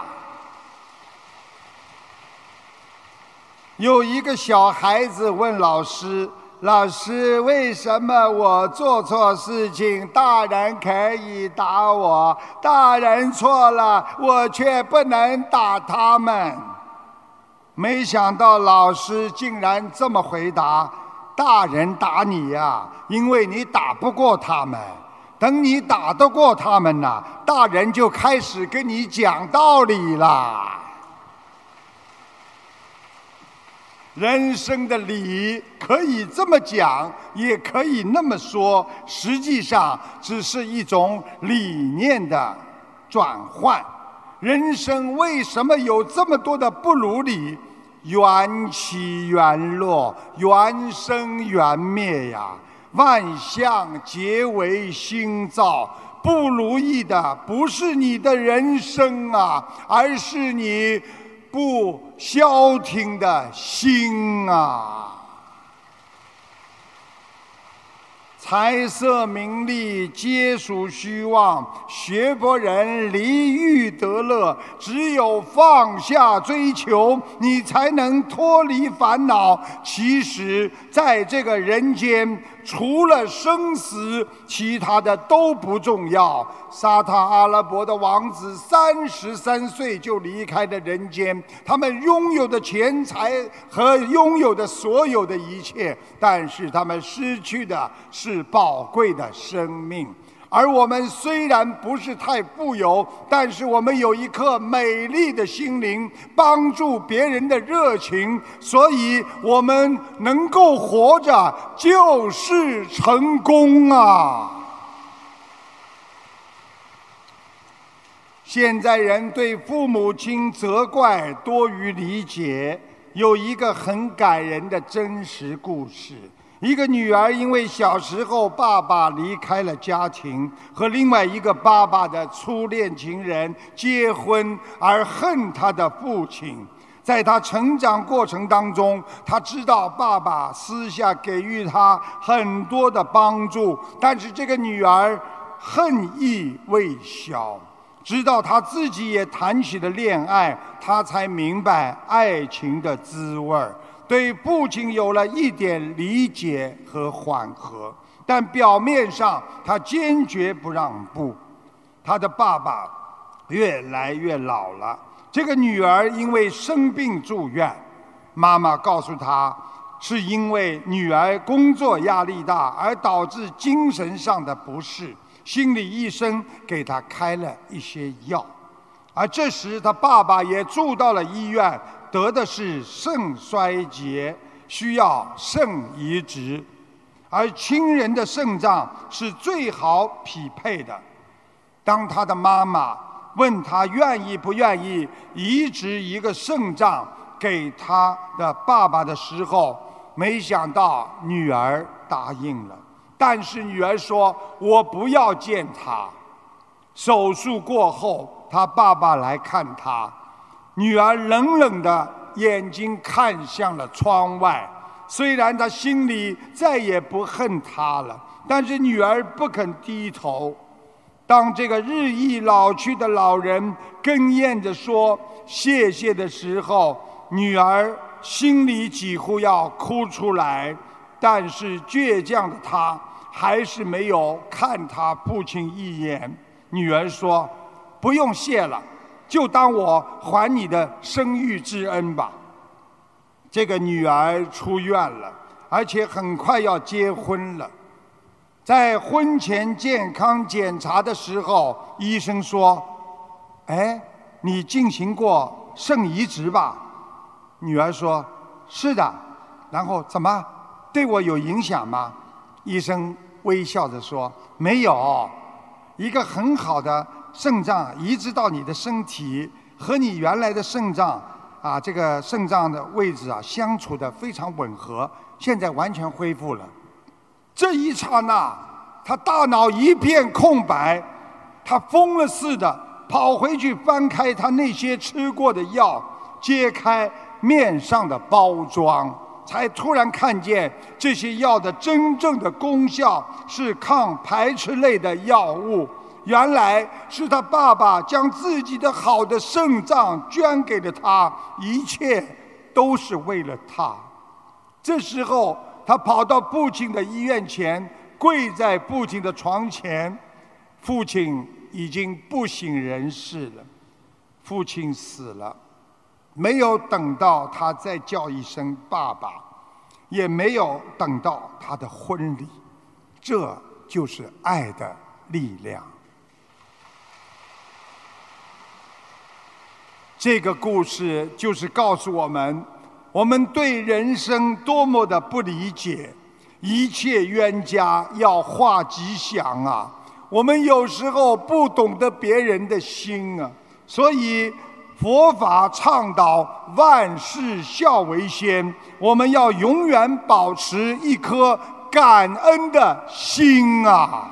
有一个小孩子问老师，老师，为什么我做错事情，大人可以打我，大人错了，我却不能打他们？没想到老师竟然这么回答：大人打你呀、啊，因为你打不过他们。等你打得过他们了、啊，大人就开始跟你讲道理啦。人生的理可以这么讲，也可以那么说，实际上只是一种理念的转换。人生为什么有这么多的不如理？缘起缘落，缘生缘灭呀，万象皆为心造。不如意的不是你的人生啊，而是你不消停的心啊！财色名利皆属虚妄，学佛人离欲得乐。只有放下追求，你才能脱离烦恼。其实在这个人间，除了生死，其他的都不重要。沙特阿拉伯的王子三十三岁就离开了人间，他们拥有的钱财和拥有的所有的一切，但是他们失去的是宝贵的生命。而我们虽然不是太富有，但是我们有一颗美丽的心灵，帮助别人的热情，所以我们能够活着就是成功啊！现在人对父母亲责怪多于理解，有一个很感人的真实故事。一个女儿因为小时候爸爸离开了家庭，和另外一个爸爸的初恋情人结婚，而恨她的父亲。在她成长过程当中，她知道爸爸私下给予她很多的帮助，但是这个女儿恨意未消。直到她自己也谈起了恋爱，她才明白爱情的滋味儿。 对父亲有了一点理解和缓和，但表面上他坚决不让步。他的爸爸越来越老了，这个女儿因为生病住院，妈妈告诉他，是因为女儿工作压力大而导致精神上的不适，心理医生给她开了一些药。而这时他爸爸也住到了医院，得的是肾衰竭，需要肾移植，而亲人的肾脏是最好匹配的。当他的妈妈问他愿意不愿意移植一个肾脏给他的爸爸的时候，没想到女儿答应了。但是女儿说，我不要见他。手术过后，他爸爸来看他，女儿冷冷的眼睛看向了窗外。虽然他心里再也不恨他了，但是女儿不肯低头。当这个日益老去的老人哽咽着说谢谢的时候，女儿心里几乎要哭出来，但是倔强的她还是没有看她父亲一眼。女儿说，不用谢了，就当我还你的生育之恩吧。这个女儿出院了，而且很快要结婚了。在婚前健康检查的时候，医生说，哎，你进行过肾移植吧？女儿说，是的。然后怎么，对我有影响吗？医生微笑着说，没有，一个很好的肾脏移植到你的身体，和你原来的肾脏啊，这个肾脏的位置啊，相处的非常吻合，现在完全恢复了。这一刹那，他大脑一片空白，他疯了似的跑回去翻开他那些吃过的药，揭开面上的包装，才突然看见这些药的真正的功效是抗排斥类的药物。原来是他爸爸将自己的好的肾脏捐给了他，一切都是为了他。这时候他跑到父亲的医院前，跪在父亲的床前。父亲已经不省人事了，父亲死了，没有等到他再叫一声爸爸，也没有等到他的婚礼。这就是爱的力量。这个故事就是告诉我们，我们对人生多么的不理解，一切冤家要化吉祥啊！我们有时候不懂得别人的心啊，所以佛法倡导万事孝为先，我们要永远保持一颗感恩的心啊！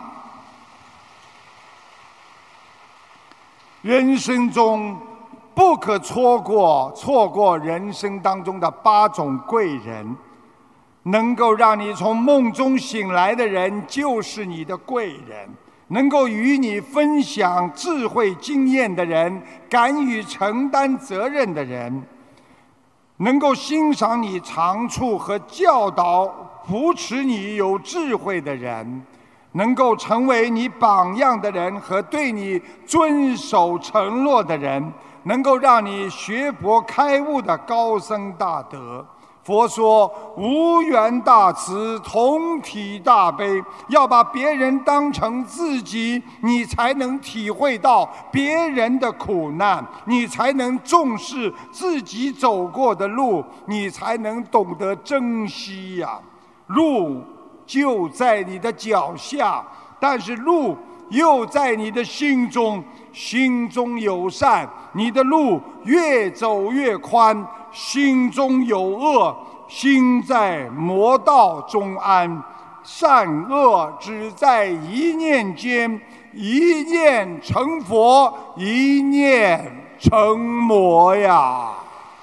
人生中不可错过错过人生当中的八种贵人，能够让你从梦中醒来的人就是你的贵人，能够与你分享智慧经验的人，敢于承担责任的人，能够欣赏你长处和教导扶持你有智慧的人，能够成为你榜样的人和对你遵守承诺的人，能够让你学佛开悟的高僧大德。佛说无缘大慈，同体大悲，要把别人当成自己，你才能体会到别人的苦难，你才能重视自己走过的路，你才能懂得珍惜呀、啊。路就在你的脚下，但是路又在你的心中，心中有善，你的路越走越宽；心中有恶，心在魔道中安。善恶只在一念间，一念成佛，一念成魔呀！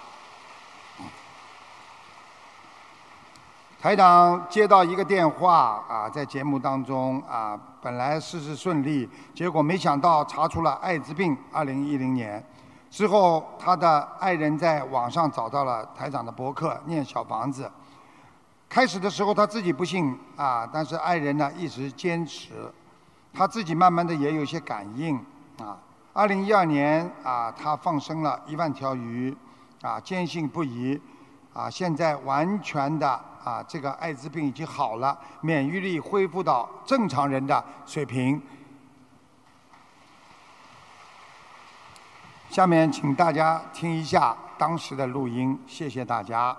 台长接到一个电话啊，在节目当中啊，本来事事顺利，结果没想到查出了艾滋病。二零一零年， 之后，他的爱人在网上找到了台长的博客，念小房子。开始的时候他自己不信啊，但是爱人呢一直坚持，他自己慢慢的也有一些感应啊。二零一二年啊，他放生了一万条鱼，啊，坚信不疑，啊，现在完全的啊，这个艾滋病已经好了，免疫力恢复到正常人的水平。下面请大家听一下当时的录音，谢谢大家。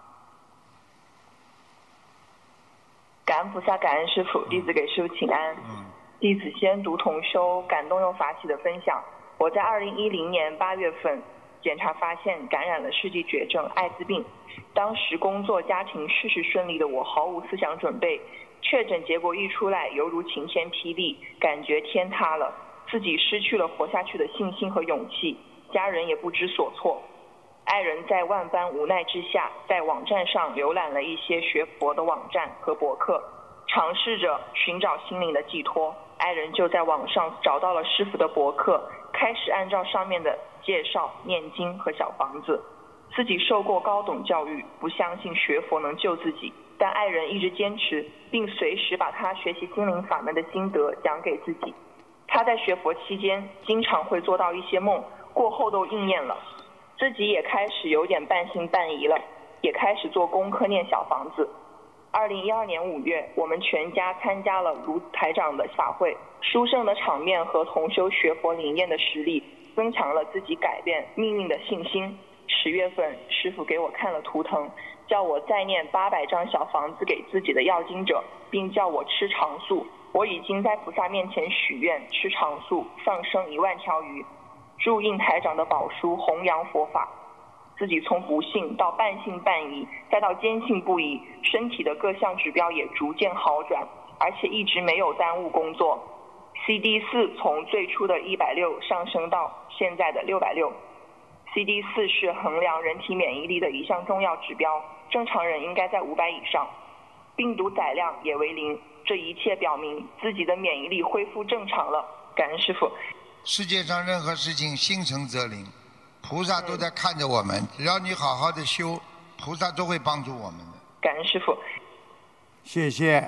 感恩菩萨，感恩师父，弟子给师父请安。 嗯。 弟子先读同修感动用法喜的分享。我在二零一零年八月份检查发现感染了世纪绝症艾滋病，当时工作家庭事事顺利的我毫无思想准备，确诊结果一出来犹如晴天霹雳，感觉天塌了，自己失去了活下去的信心和勇气，家人也不知所措。爱人在万般无奈之下，在网站上浏览了一些学佛的网站和博客，尝试着寻找心灵的寄托。爱人就在网上找到了师父的博客，开始按照上面的介绍念经和小房子。自己受过高等教育，不相信学佛能救自己，但爱人一直坚持，并随时把他学习心灵法门的心得讲给自己。他在学佛期间经常会做到一些梦，过后都应验了，自己也开始有点半信半疑了，也开始做功课念小房子。二零一二年五月，我们全家参加了卢台长的法会，殊胜的场面和同修学佛灵验的实力，增强了自己改变命运的信心。十月份，师父给我看了图腾，叫我再念八百张小房子给自己的要经者，并叫我吃长素。我已经在菩萨面前许愿，吃长素，放生一万条鱼，注印台长的宝书，弘扬佛法。自己从不信到半信半疑，再到坚信不疑，身体的各项指标也逐渐好转，而且一直没有耽误工作。C D 四 从最初的一百六上升到现在的六百六。C D 四 是衡量人体免疫力的一项重要指标，正常人应该在五百以上。病毒载量也为零，这一切表明自己的免疫力恢复正常了。感恩师父。 世界上任何事情心诚则灵，菩萨都在看着我们，只要你好好的修，菩萨都会帮助我们的。 感恩师父。 谢谢。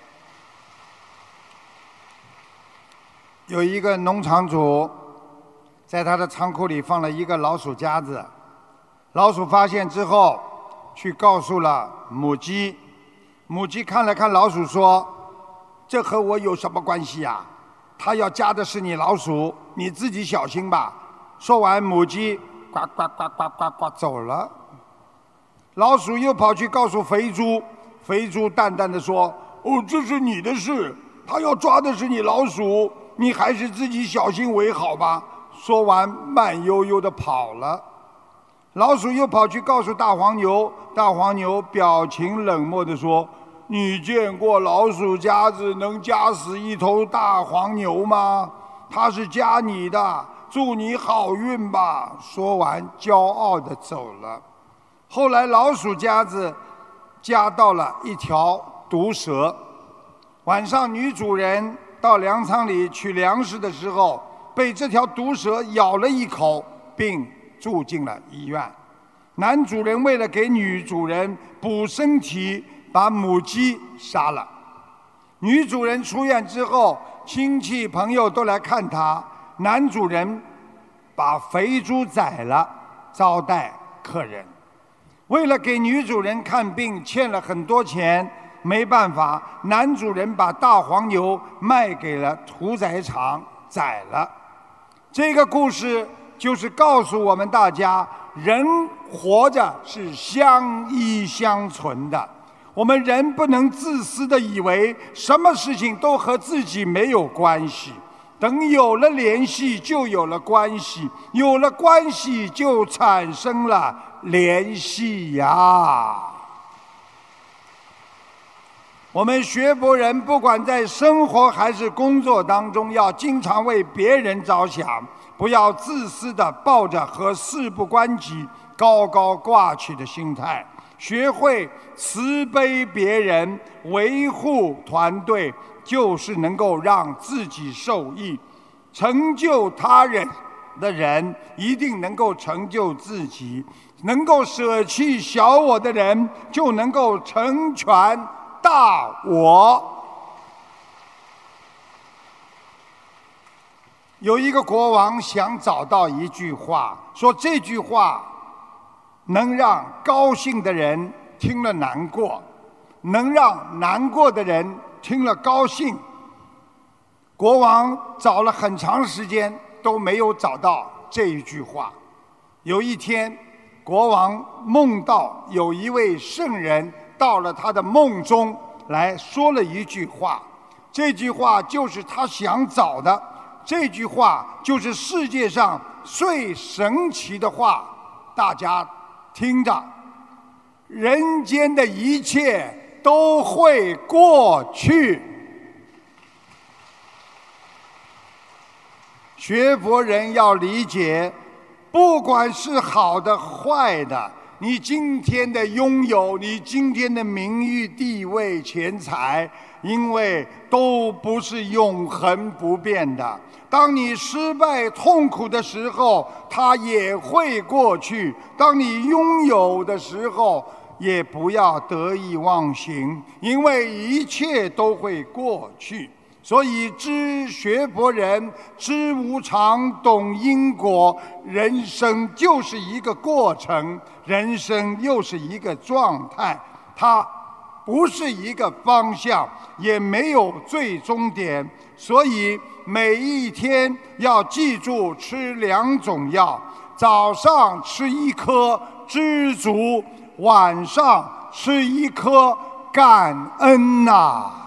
有一个农场主在他的仓库里放了一个老鼠夹子，老鼠发现之后去告诉了母鸡，母鸡看了看老鼠说，这和我有什么关系呀？它要夹的是你老鼠，你自己小心吧。说完，母鸡呱呱呱呱呱呱走了。老鼠又跑去告诉肥猪，肥猪淡淡的说，哦，这是你的事，它要抓的是你老鼠，你还是自己小心为好吧。说完，慢悠悠的跑了。老鼠又跑去告诉大黄牛，大黄牛表情冷漠的说，你见过老鼠夹子能夹死一头大黄牛吗？它是夹你的，祝你好运吧。说完，骄傲的走了。后来老鼠夹子夹到了一条毒蛇，晚上女主人到粮仓里取粮食的时候，被这条毒蛇咬了一口，并住进了医院。男主人为了给女主人补身体，把母鸡杀了。女主人出院之后，亲戚朋友都来看她。男主人把肥猪宰了，招待客人。为了给女主人看病，欠了很多钱，没办法，男主人把大黄牛卖给了屠宰场，宰了。这个故事就是告诉我们大家，人活着是相依相存的。我们人不能自私的以为什么事情都和自己没有关系，等有了联系就有了关系，有了关系就产生了联系呀。我们学佛人不管在生活还是工作当中，要经常为别人着想，不要自私的抱着和事不关己高高挂起的心态，学会慈悲别人，维护团队，就是能够让自己受益，成就他人， 的人一定能够成就自己，能够舍弃小我的人就能够成全大我。有一个国王想找到一句话，说这句话能让高兴的人听了难过，能让难过的人听了高兴。国王找了很长时间都没有找到这一句话。有一天，国王梦到有一位圣人到了他的梦中来说了一句话，这句话就是他想找的，这句话就是世界上最神奇的话。大家听着，人间的一切都会过去。学佛人要理解，不管是好的坏的，你今天的拥有，你今天的名誉地位钱财，因为都不是永恒不变的。当你失败痛苦的时候，它也会过去；当你拥有的时候，也不要得意忘形，因为一切都会过去。所以知学佛人知无常，懂因果，人生就是一个过程，人生又是一个状态，它不是一个方向，也没有最终点。所以每一天要记住吃两种药，早上吃一颗知足，晚上吃一颗感恩呐、啊。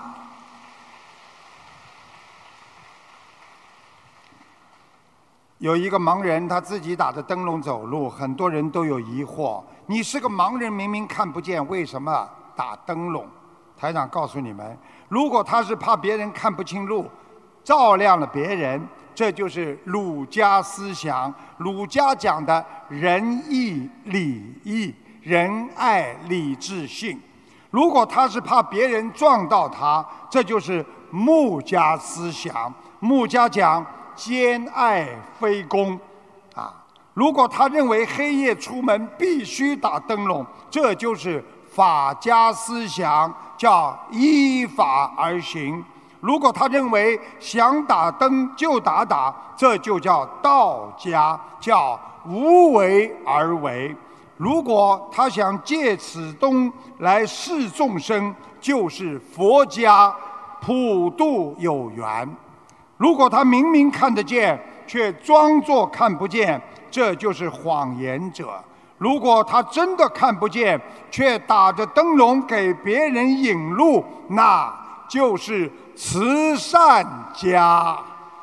有一个盲人，他自己打着灯笼走路，很多人都有疑惑：你是个盲人，明明看不见，为什么打灯笼？台长告诉你们，如果他是怕别人看不清路，照亮了别人，这就是儒家思想。儒家讲的仁义礼义，仁爱礼智信。如果他是怕别人撞到他，这就是穆家思想。穆家讲兼爱非攻，啊，如果他认为黑夜出门必须打灯笼，这就是法家思想，叫依法而行。如果他认为想打灯就打打，这就叫道家，叫无为而为。如果他想借此灯来示众生，就是佛家普度有缘。如果他明明看得见，却装作看不见，这就是谎言者。如果他真的看不见，却打着灯笼给别人引路，那就是慈善家。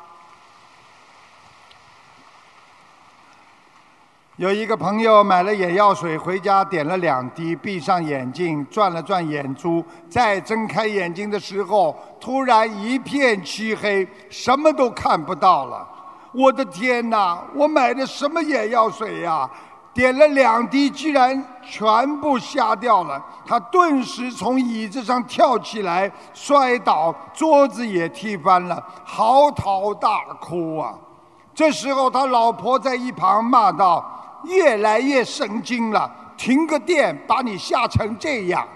有一个朋友买了眼药水回家，点了两滴，闭上眼睛，转了转眼珠，再睁开眼睛的时候，突然一片漆黑，什么都看不到了。我的天哪，我买的什么眼药水呀？点了两滴，居然全部瞎掉了。他顿时从椅子上跳起来，摔倒，桌子也踢翻了，嚎啕大哭啊！这时候他老婆在一旁骂道：越来越神经了，停个电把你吓成这样。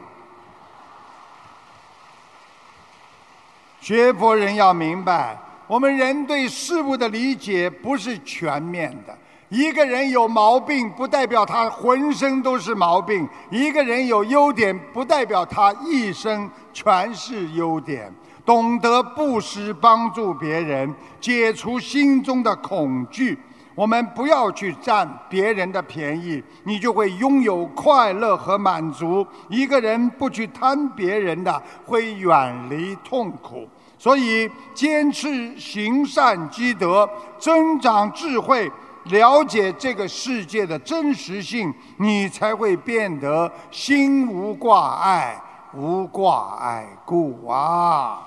学佛人要明白，我们人对事物的理解不是全面的。一个人有毛病，不代表他浑身都是毛病；一个人有优点，不代表他一生全是优点。懂得布施，帮助别人，解除心中的恐惧。我们不要去占别人的便宜，你就会拥有快乐和满足。一个人不去贪别人的，会远离痛苦。所以坚持行善积德，增长智慧，了解这个世界的真实性，你才会变得心无挂碍，无挂碍故啊。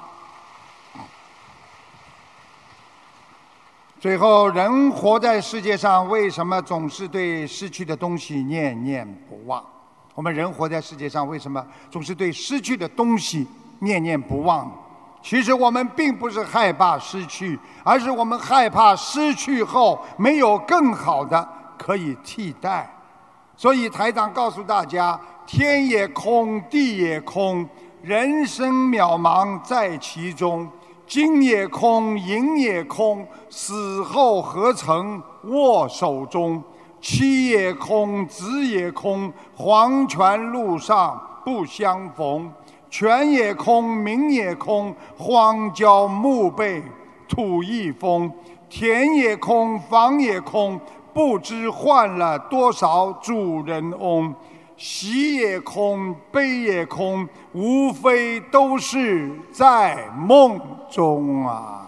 最后，人活在世界上，为什么总是对失去的东西念念不忘？我们人活在世界上，为什么总是对失去的东西念念不忘？ 其实我们并不是害怕失去，而是我们害怕失去后没有更好的可以替代。所以台长告诉大家，天也空，地也空，人生渺茫在其中。金也空，银也空，死后何曾握手中？妻也空，子也空，黄泉路上不相逢。权也空，名也空，荒郊墓碑土一封。田也空，房也空，不知换了多少主人翁。喜也空，悲也空，无非都是在梦中啊！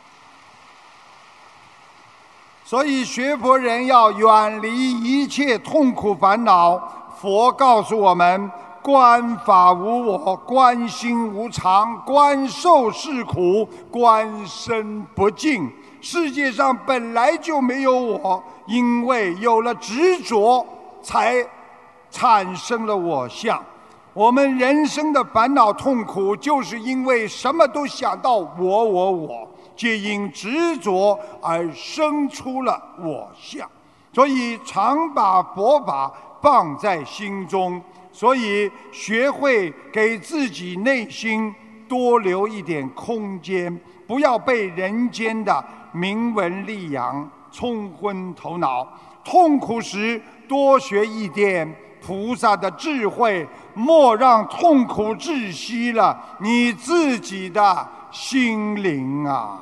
所以学佛人要远离一切痛苦烦恼。佛告诉我们：观法无我，观心无常，观受是苦，观身不净。世界上本来就没有我，因为有了执着，才产生了我相。我们人生的烦恼痛苦，就是因为什么都想到我我我，皆因执着而生出了我相。所以常把佛法放在心中，所以学会给自己内心多留一点空间，不要被人间的名闻利养冲昏头脑。痛苦时多学一点菩萨的智慧，莫让痛苦窒息了你自己的心灵啊！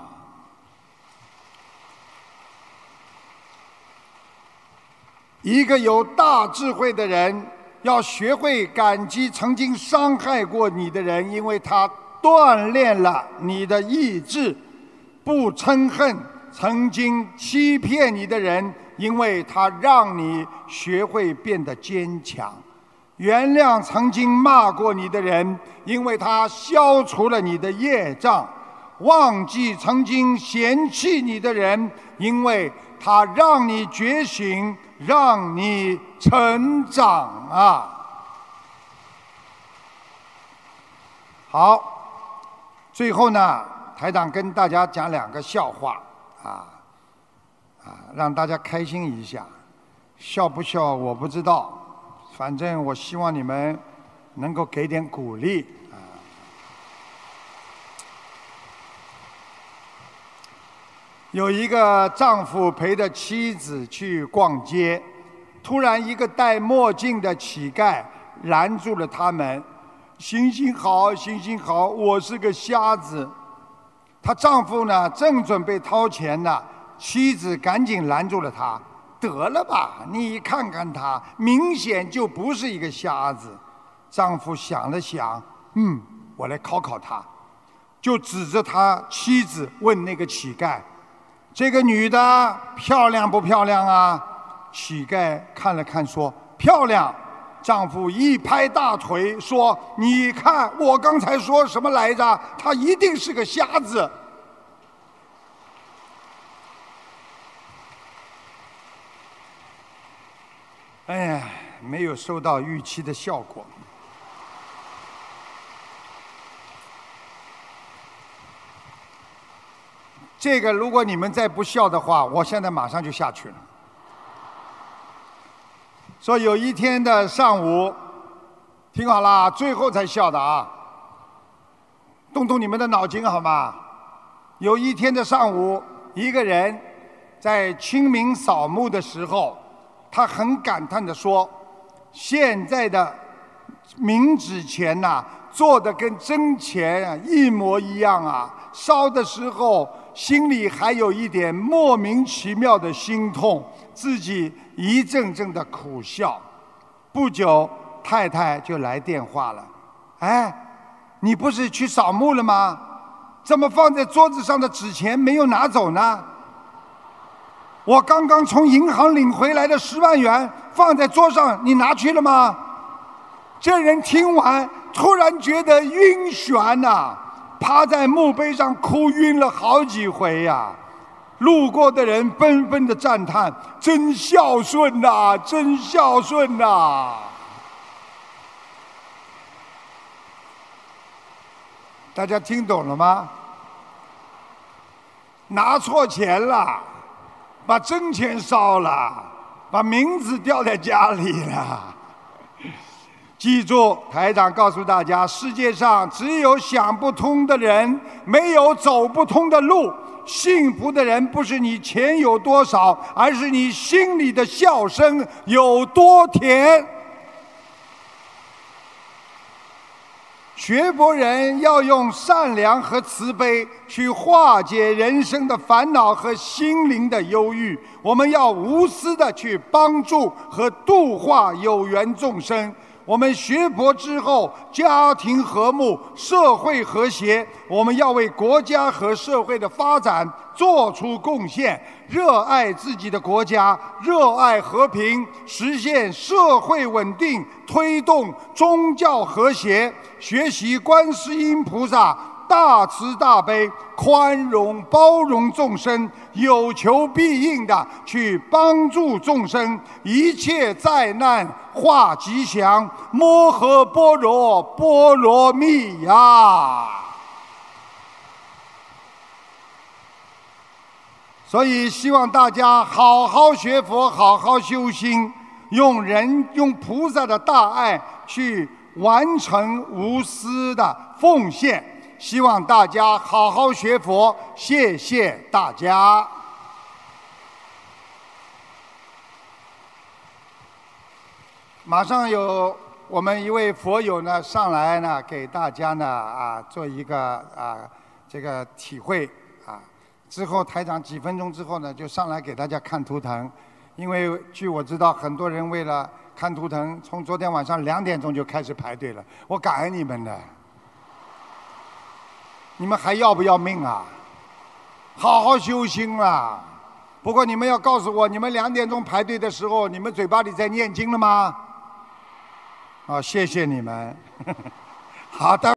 一个有大智慧的人，要学会感激曾经伤害过你的人，因为他锻炼了你的意志；不嗔恨曾经欺骗你的人，因为他让你学会变得坚强；原谅曾经骂过你的人，因为他消除了你的业障；忘记曾经嫌弃你的人，因为他让你觉醒，让你成长啊！好，最后呢，台长跟大家讲两个笑话啊。啊，让大家开心一下，笑不笑我不知道，反正我希望你们能够给点鼓励啊。有一个丈夫陪着妻子去逛街，突然一个戴墨镜的乞丐拦住了他们：“行行好，行行好，我是个瞎子。”她丈夫呢，正准备掏钱呢。妻子赶紧拦住了他：“得了吧，你看看他，明显就不是一个瞎子。”丈夫想了想，嗯，我来考考他，就指着他妻子问那个乞丐：“这个女的漂亮不漂亮啊？”乞丐看了看说：“漂亮。”丈夫一拍大腿说：“你看我刚才说什么来着？她一定是个瞎子。”哎呀，没有收到预期的效果。这个如果你们再不笑的话，我现在马上就下去了。说有一天的上午，听好了，最后才笑的啊，动动你们的脑筋好吗？有一天的上午，一个人在清明扫墓的时候，他很感叹地说：“现在的冥纸钱呐、啊，做的跟真钱啊一模一样啊！烧的时候心里还有一点莫名其妙的心痛，自己一阵阵的苦笑。不久，太太就来电话了：‘哎，你不是去扫墓了吗？怎么放在桌子上的纸钱没有拿走呢？’我刚刚从银行领回来的十万元放在桌上，你拿去了吗？”这人听完，突然觉得晕眩呐、啊，趴在墓碑上哭晕了好几回呀、啊。路过的人纷纷的赞叹：“真孝顺呐、啊，真孝顺呐、啊！” 大家听懂了吗？拿错钱了，把真钱烧了，把名字掉在家里了。记住，台长告诉大家，世界上只有想不通的人，没有走不通的路。幸福的人不是你钱有多少，而是你心里的笑声有多甜。学佛人要用善良和慈悲去化解人生的烦恼和心灵的忧郁。我们要无私的去帮助和度化有缘众生。我们学佛之后，家庭和睦，社会和谐。我们要为国家和社会的发展做出贡献，热爱自己的国家，热爱和平，实现社会稳定，推动宗教和谐，学习观世音菩萨大慈大悲、宽容包容众生，有求必应的去帮助众生，一切灾难化吉祥，摩诃般若波罗蜜呀！所以希望大家好好学佛，好好修心，用人用菩萨的大爱去完成无私的奉献。希望大家好好学佛，谢谢大家。马上有我们一位佛友呢上来呢，给大家呢啊做一个啊这个体会啊。之后台长几分钟之后呢，就上来给大家看图腾，因为据我知道，很多人为了看图腾，从昨天晚上两点钟就开始排队了。我感恩你们的。你们还要不要命啊？好好修心啦！不过你们要告诉我，你们两点钟排队的时候，你们嘴巴里在念经了吗？啊，谢谢你们。好的。